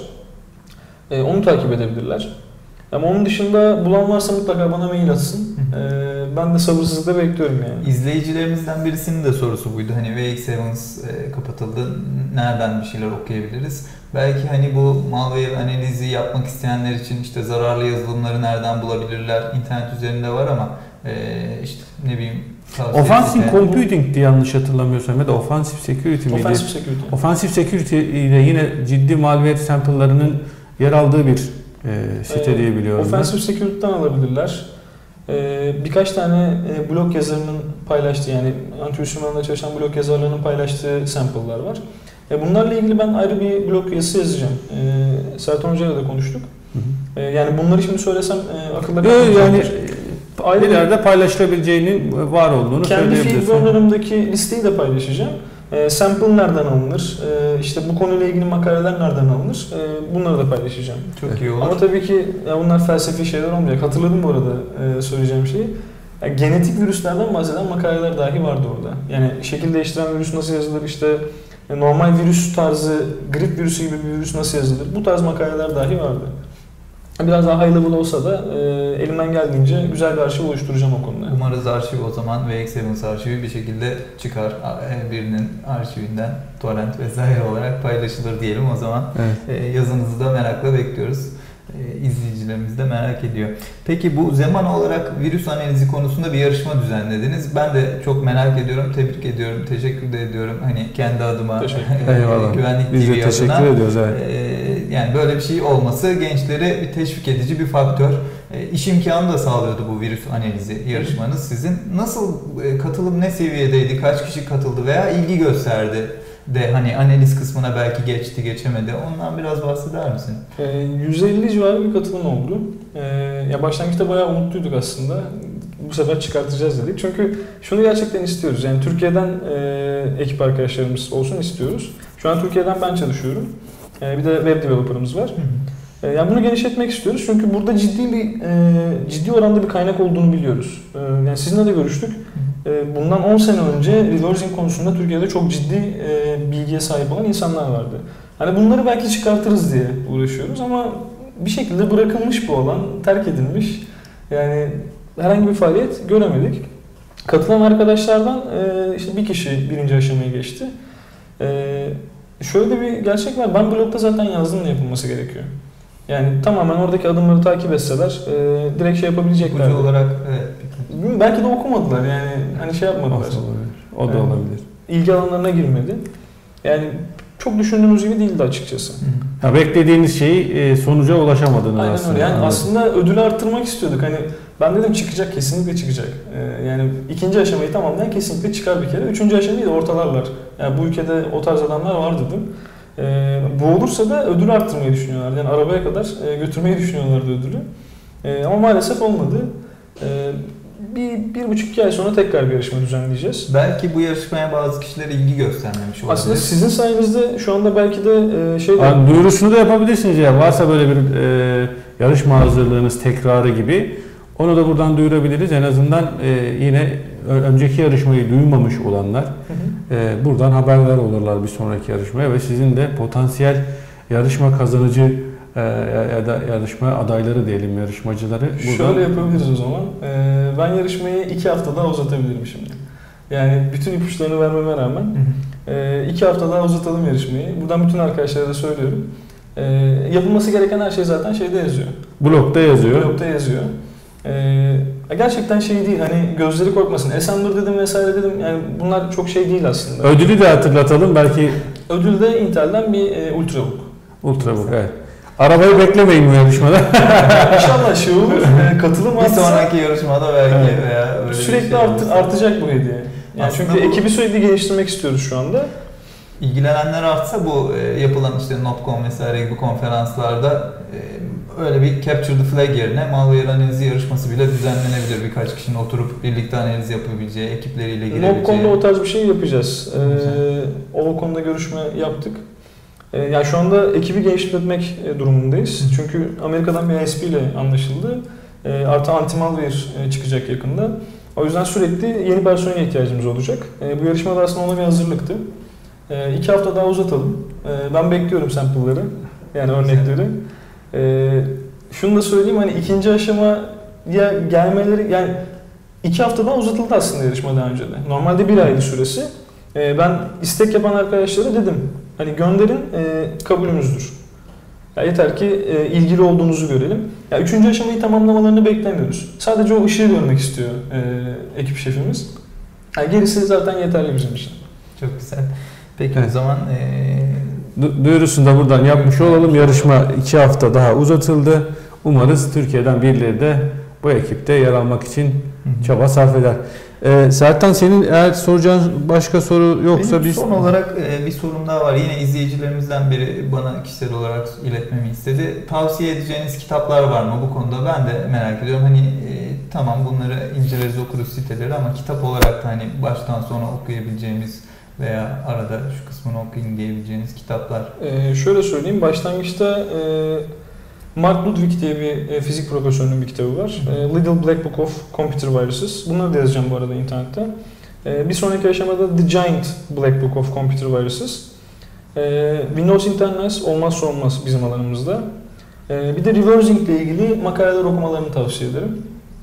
E, onu takip edebilirler. Ama onun dışında bulan varsa mutlaka bana mail atsın. E, ben de sabırsızlıkla bekliyorum yani. İzleyicilerimizden birisinin de sorusu buydu. Hani V X Heavens e, kapatıldı. Nereden bir şeyler okuyabiliriz? Belki hani bu malware analizi yapmak isteyenler için işte zararlı yazılımları nereden bulabilirler? İnternet üzerinde var ama e, işte ne bileyim Offensive Computing diye yanlış hatırlamıyorsam ya da Offensive Security miydi? Offensive Security. Offensive Security ile yine ciddi malware sample'larının yer aldığı bir e, site Ee, diye biliyorum. Offensive Security'den alabilirler. Ee, birkaç tane e, blog yazarının paylaştığı, yani antivirüs uzmanlığında çalışan blog yazarlarının paylaştığı sample'lar var. E, bunlarla ilgili ben ayrı bir blog yazısı yazacağım. E, Sertan Hoca'yla da konuştuk. Hı hı. E, yani bunları şimdi söylesem e, akılda Yo, yani kalmayacaktır. Ayrı ileride paylaşılabileceğinin var olduğunu kendi söyleyebilirsin. feedback'larımdaki listeyi de paylaşacağım. E, sample nereden alınır? E, işte bu konuyla ilgili makaleler nereden alınır? E, bunları da paylaşacağım. çok iyi olur. Ama tabii ki ya bunlar felsefi şeyler olmayacak. Hatırladım bu arada e, söyleyeceğim şeyi. Ya genetik virüslerden bahseden makaleler dahi vardı orada. Yani şekil değiştiren virüs nasıl yazılır, işte e, normal virüs tarzı, grip virüsü gibi bir virüs nasıl yazılır? Bu tarz makaleler dahi vardı. Biraz daha high level olsa da e, elimden geldiğince güzel bir arşiv oluşturacağım o konuda. Umarız arşiv o zaman V X Heavens arşivi bir şekilde çıkar. Birinin arşivinden torrent vesaire olarak paylaşılır diyelim o zaman. Evet. E, yazınızı da merakla bekliyoruz. E, izleyicilerimiz de merak ediyor. Peki bu zaman olarak virüs analizi konusunda bir yarışma düzenlediniz. Ben de çok merak ediyorum, tebrik ediyorum, teşekkür de ediyorum. Hani kendi adıma, Teşekkür e, Eyvallah. Güvenlik Biz T de V teşekkür adına. ediyoruz. Evet. E, yani böyle bir şey olması gençlere bir teşvik edici bir faktör. E, iş imkanı da sağlıyordu bu virüs analizi yarışmanız sizin. Nasıl e, katılım ne seviyedeydi? Kaç kişi katıldı veya ilgi gösterdi? De hani analiz kısmına belki geçti geçemedi. Ondan biraz bahseder misin? E, yüz elli civarı bir katılım oldu. E, ya başlangıçta bayağı umutluyduk aslında. Bu sefer çıkartacağız dedik. Çünkü şunu gerçekten istiyoruz. Yani Türkiye'den e, ekip arkadaşlarımız olsun istiyoruz. Şu an Türkiye'den ben çalışıyorum. E, bir de web developer'ımız var. E, yani bunu genişletmek istiyoruz. Çünkü burada ciddi bir e, ciddi oranda bir kaynak olduğunu biliyoruz. E, yani sizinle de görüştük. E, bundan on sene önce reversing konusunda Türkiye'de çok ciddi e, bilgiye sahip olan insanlar vardı. Hani bunları belki çıkartırız diye uğraşıyoruz ama bir şekilde bırakılmış bu alan, terk edilmiş. Yani herhangi bir faaliyet göremedik. Katılan arkadaşlardan e, işte bir kişi birinci aşamaya geçti. E, şöyle bir gerçek var. Ben blogda zaten yazdım ne yapılması gerekiyor. Yani tamamen oradaki adımları takip etseler e, direkt şey yapabilecekler. Ucu olarak evet. Belki de okumadılar yani hani şey yapmadılar. O da olabilir. O da Evet. olabilir. İlgi alanlarına girmedi. Yani çok düşündüğümüz gibi değildi açıkçası. Ya beklediğiniz şeyi e, sonuca ulaşamadınız Aynen aslında. öyle. Yani Anladım. aslında ödülü arttırmak istiyorduk. Hani ben dedim çıkacak, kesinlikle çıkacak. Ee, yani ikinci aşamayı tamamlayan kesinlikle çıkar bir kere. Üçüncü aşamayı da ortalarlar. Yani bu ülkede o tarz adamlar var dedim. Ee, bu olursa da ödülü arttırmayı düşünüyorlar. Yani arabaya kadar e, götürmeyi düşünüyorlardı ödülü. E, ama maalesef olmadı. E, bir, bir buçuk iki ay sonra tekrar bir yarışma düzenleyeceğiz. Belki bu yarışmaya bazı kişiler ilgi göstermemiş olabilir. Aslında sizin sayenizde şu anda belki de e, şey... Yani duyurusunu da yapabilirsiniz ya. Varsa böyle bir e, yarışma hazırlığınız tekrarı gibi onu da buradan duyurabiliriz. En azından e, yine önceki yarışmayı duymamış olanlar Hı hı. e, buradan haberdar olurlar bir sonraki yarışmaya ve sizin de potansiyel yarışma kazanıcı e, ya da yarışma adayları diyelim, yarışmacıları. Buradan... Şöyle yapabiliriz o zaman. E, ben yarışmayı iki hafta daha uzatabilirim şimdi. Yani bütün ipuçlarını vermeme rağmen e, iki hafta daha uzatalım yarışmayı. Buradan bütün arkadaşlara da söylüyorum. E, yapılması gereken her şey zaten şeyde yazıyor. Blogda yazıyor. Blogda yazıyor. Ee, gerçekten şey değil, hani gözleri korkmasın. Assembler dedim vesaire dedim, yani bunlar çok şey değil aslında. Ödülü de hatırlatalım belki. Ödül de Intel'den bir e, Ultrabook. Ultrabook, evet. Arabayı beklemeyin bu yarışmada. İnşallah şey olur, e, katılım bir artsa sonraki yarışmada belki evet. veya öyle sürekli bir şey art, olursa. artacak bu hediye. Yani Aslında çünkü bu... ekibi sürekli geliştirmek istiyoruz şu anda. İlgilenenler artsa bu e, yapılan işte Notcon vesaire gibi konferanslarda e, öyle bir Capture the Flag yerine malware analizi yarışması bile düzenlenebilir. Birkaç kişinin oturup birlikte analiz yapabileceği, ekipleriyle girebileceği. Notcon'da o tarz bir şey yapacağız. Ee, o konuda görüşme yaptık. Ee, yani şu anda ekibi genişletmek durumundayız. Hı. Çünkü Amerika'dan bir I S P ile anlaşıldı. Ee, artı anti-malware çıkacak yakında. O yüzden sürekli yeni personele ihtiyacımız olacak. Ee, bu yarışmada aslında ona bir hazırlıktı. E, iki hafta daha uzatalım. E, ben bekliyorum sample'ları, yani örnekleri. E, şunu da söyleyeyim, hani ikinci aşamaya gelmeleri, yani iki hafta daha uzatıldı aslında yarışma daha önce de. Normalde bir aydı süresi. E, ben istek yapan arkadaşlara dedim, hani gönderin, e, kabulümüzdür. Ya yeter ki e, ilgili olduğunuzu görelim. Ya üçüncü aşamayı tamamlamalarını beklemiyoruz. Sadece o ışığı görmek istiyor e, ekip şefimiz. Yani gerisi zaten yeterli bizim için. Çok güzel. Peki evet. O zaman ee... duyurusunu da buradan yapmış olalım. Yarışma iki hafta daha uzatıldı. Umarız Türkiye'den birileri de bu ekipte yer almak için çaba sarf eder. Ee, Sertan, senin eğer soracağın başka soru yoksa Benim biz... son olarak bir sorum daha var. Yine izleyicilerimizden biri bana kişisel olarak iletmemi istedi. Tavsiye edeceğiniz kitaplar var mı bu konuda? Ben de merak ediyorum. Hani e, tamam bunları inceleriz, okuruz siteleri ama kitap olarak da hani baştan sona okuyabileceğimiz veya arada şu kısmını okuyun diyebileceğiniz kitaplar. Ee, şöyle söyleyeyim, başlangıçta e, Mark Ludwig diye bir e, fizik profesörünün bir kitabı var. E, Little Black Book of Computer Viruses. Bunları da yazacağım bu arada internette. E, bir sonraki aşamada The Giant Black Book of Computer Viruses. E, Windows Internals olmazsa olmaz bizim alanımızda. E, bir de reversing ile ilgili makaleler okumalarını tavsiye ederim.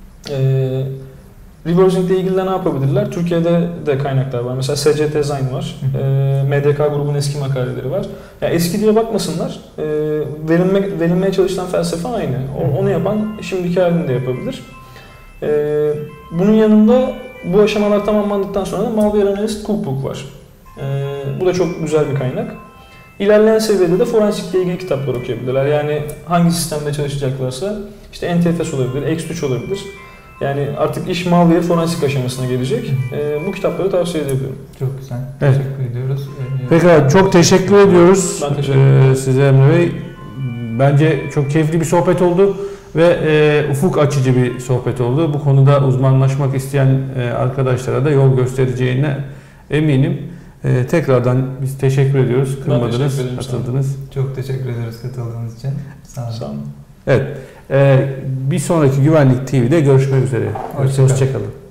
E, Reversing ile ilgili de ne yapabilirler? Türkiye'de de kaynaklar var. Mesela S C Design var. E, M D K grubun eski makaleleri var. Yani eski diye bakmasınlar. E, verilme, verilmeye çalışılan felsefe aynı. O, onu yapan şimdiki halini de yapabilir. E, bunun yanında bu aşamalar tamamlandıktan sonra da Malware Analyst Cookbook var. E, bu da çok güzel bir kaynak. İlerleyen seviyede de forensik ile ilgili kitaplar okuyabilirler. Yani hangi sistemde çalışacaklarsa işte N T F S olabilir, X üç olabilir. Yani artık iş malware forensik aşamasına gelecek. Ee, bu kitapları tavsiye ediyorum. Çok güzel. Evet. Teşekkür ediyoruz. Pekala, çok teşekkür ediyoruz. Ben teşekkür ederim. Ee, size Emre Bey. Bence çok keyifli bir sohbet oldu ve e, ufuk açıcı bir sohbet oldu. Bu konuda uzmanlaşmak isteyen e, arkadaşlara da yol göstereceğine eminim. E, tekrardan biz teşekkür ediyoruz. Kırmadınız, katıldınız. Çok teşekkür ederiz katıldığınız için. Sağ olun. Sağ olun. Evet. E, bir sonraki Güvenlik T V'de görüşmek üzere. Hoşça kalın. Hoşça kalın.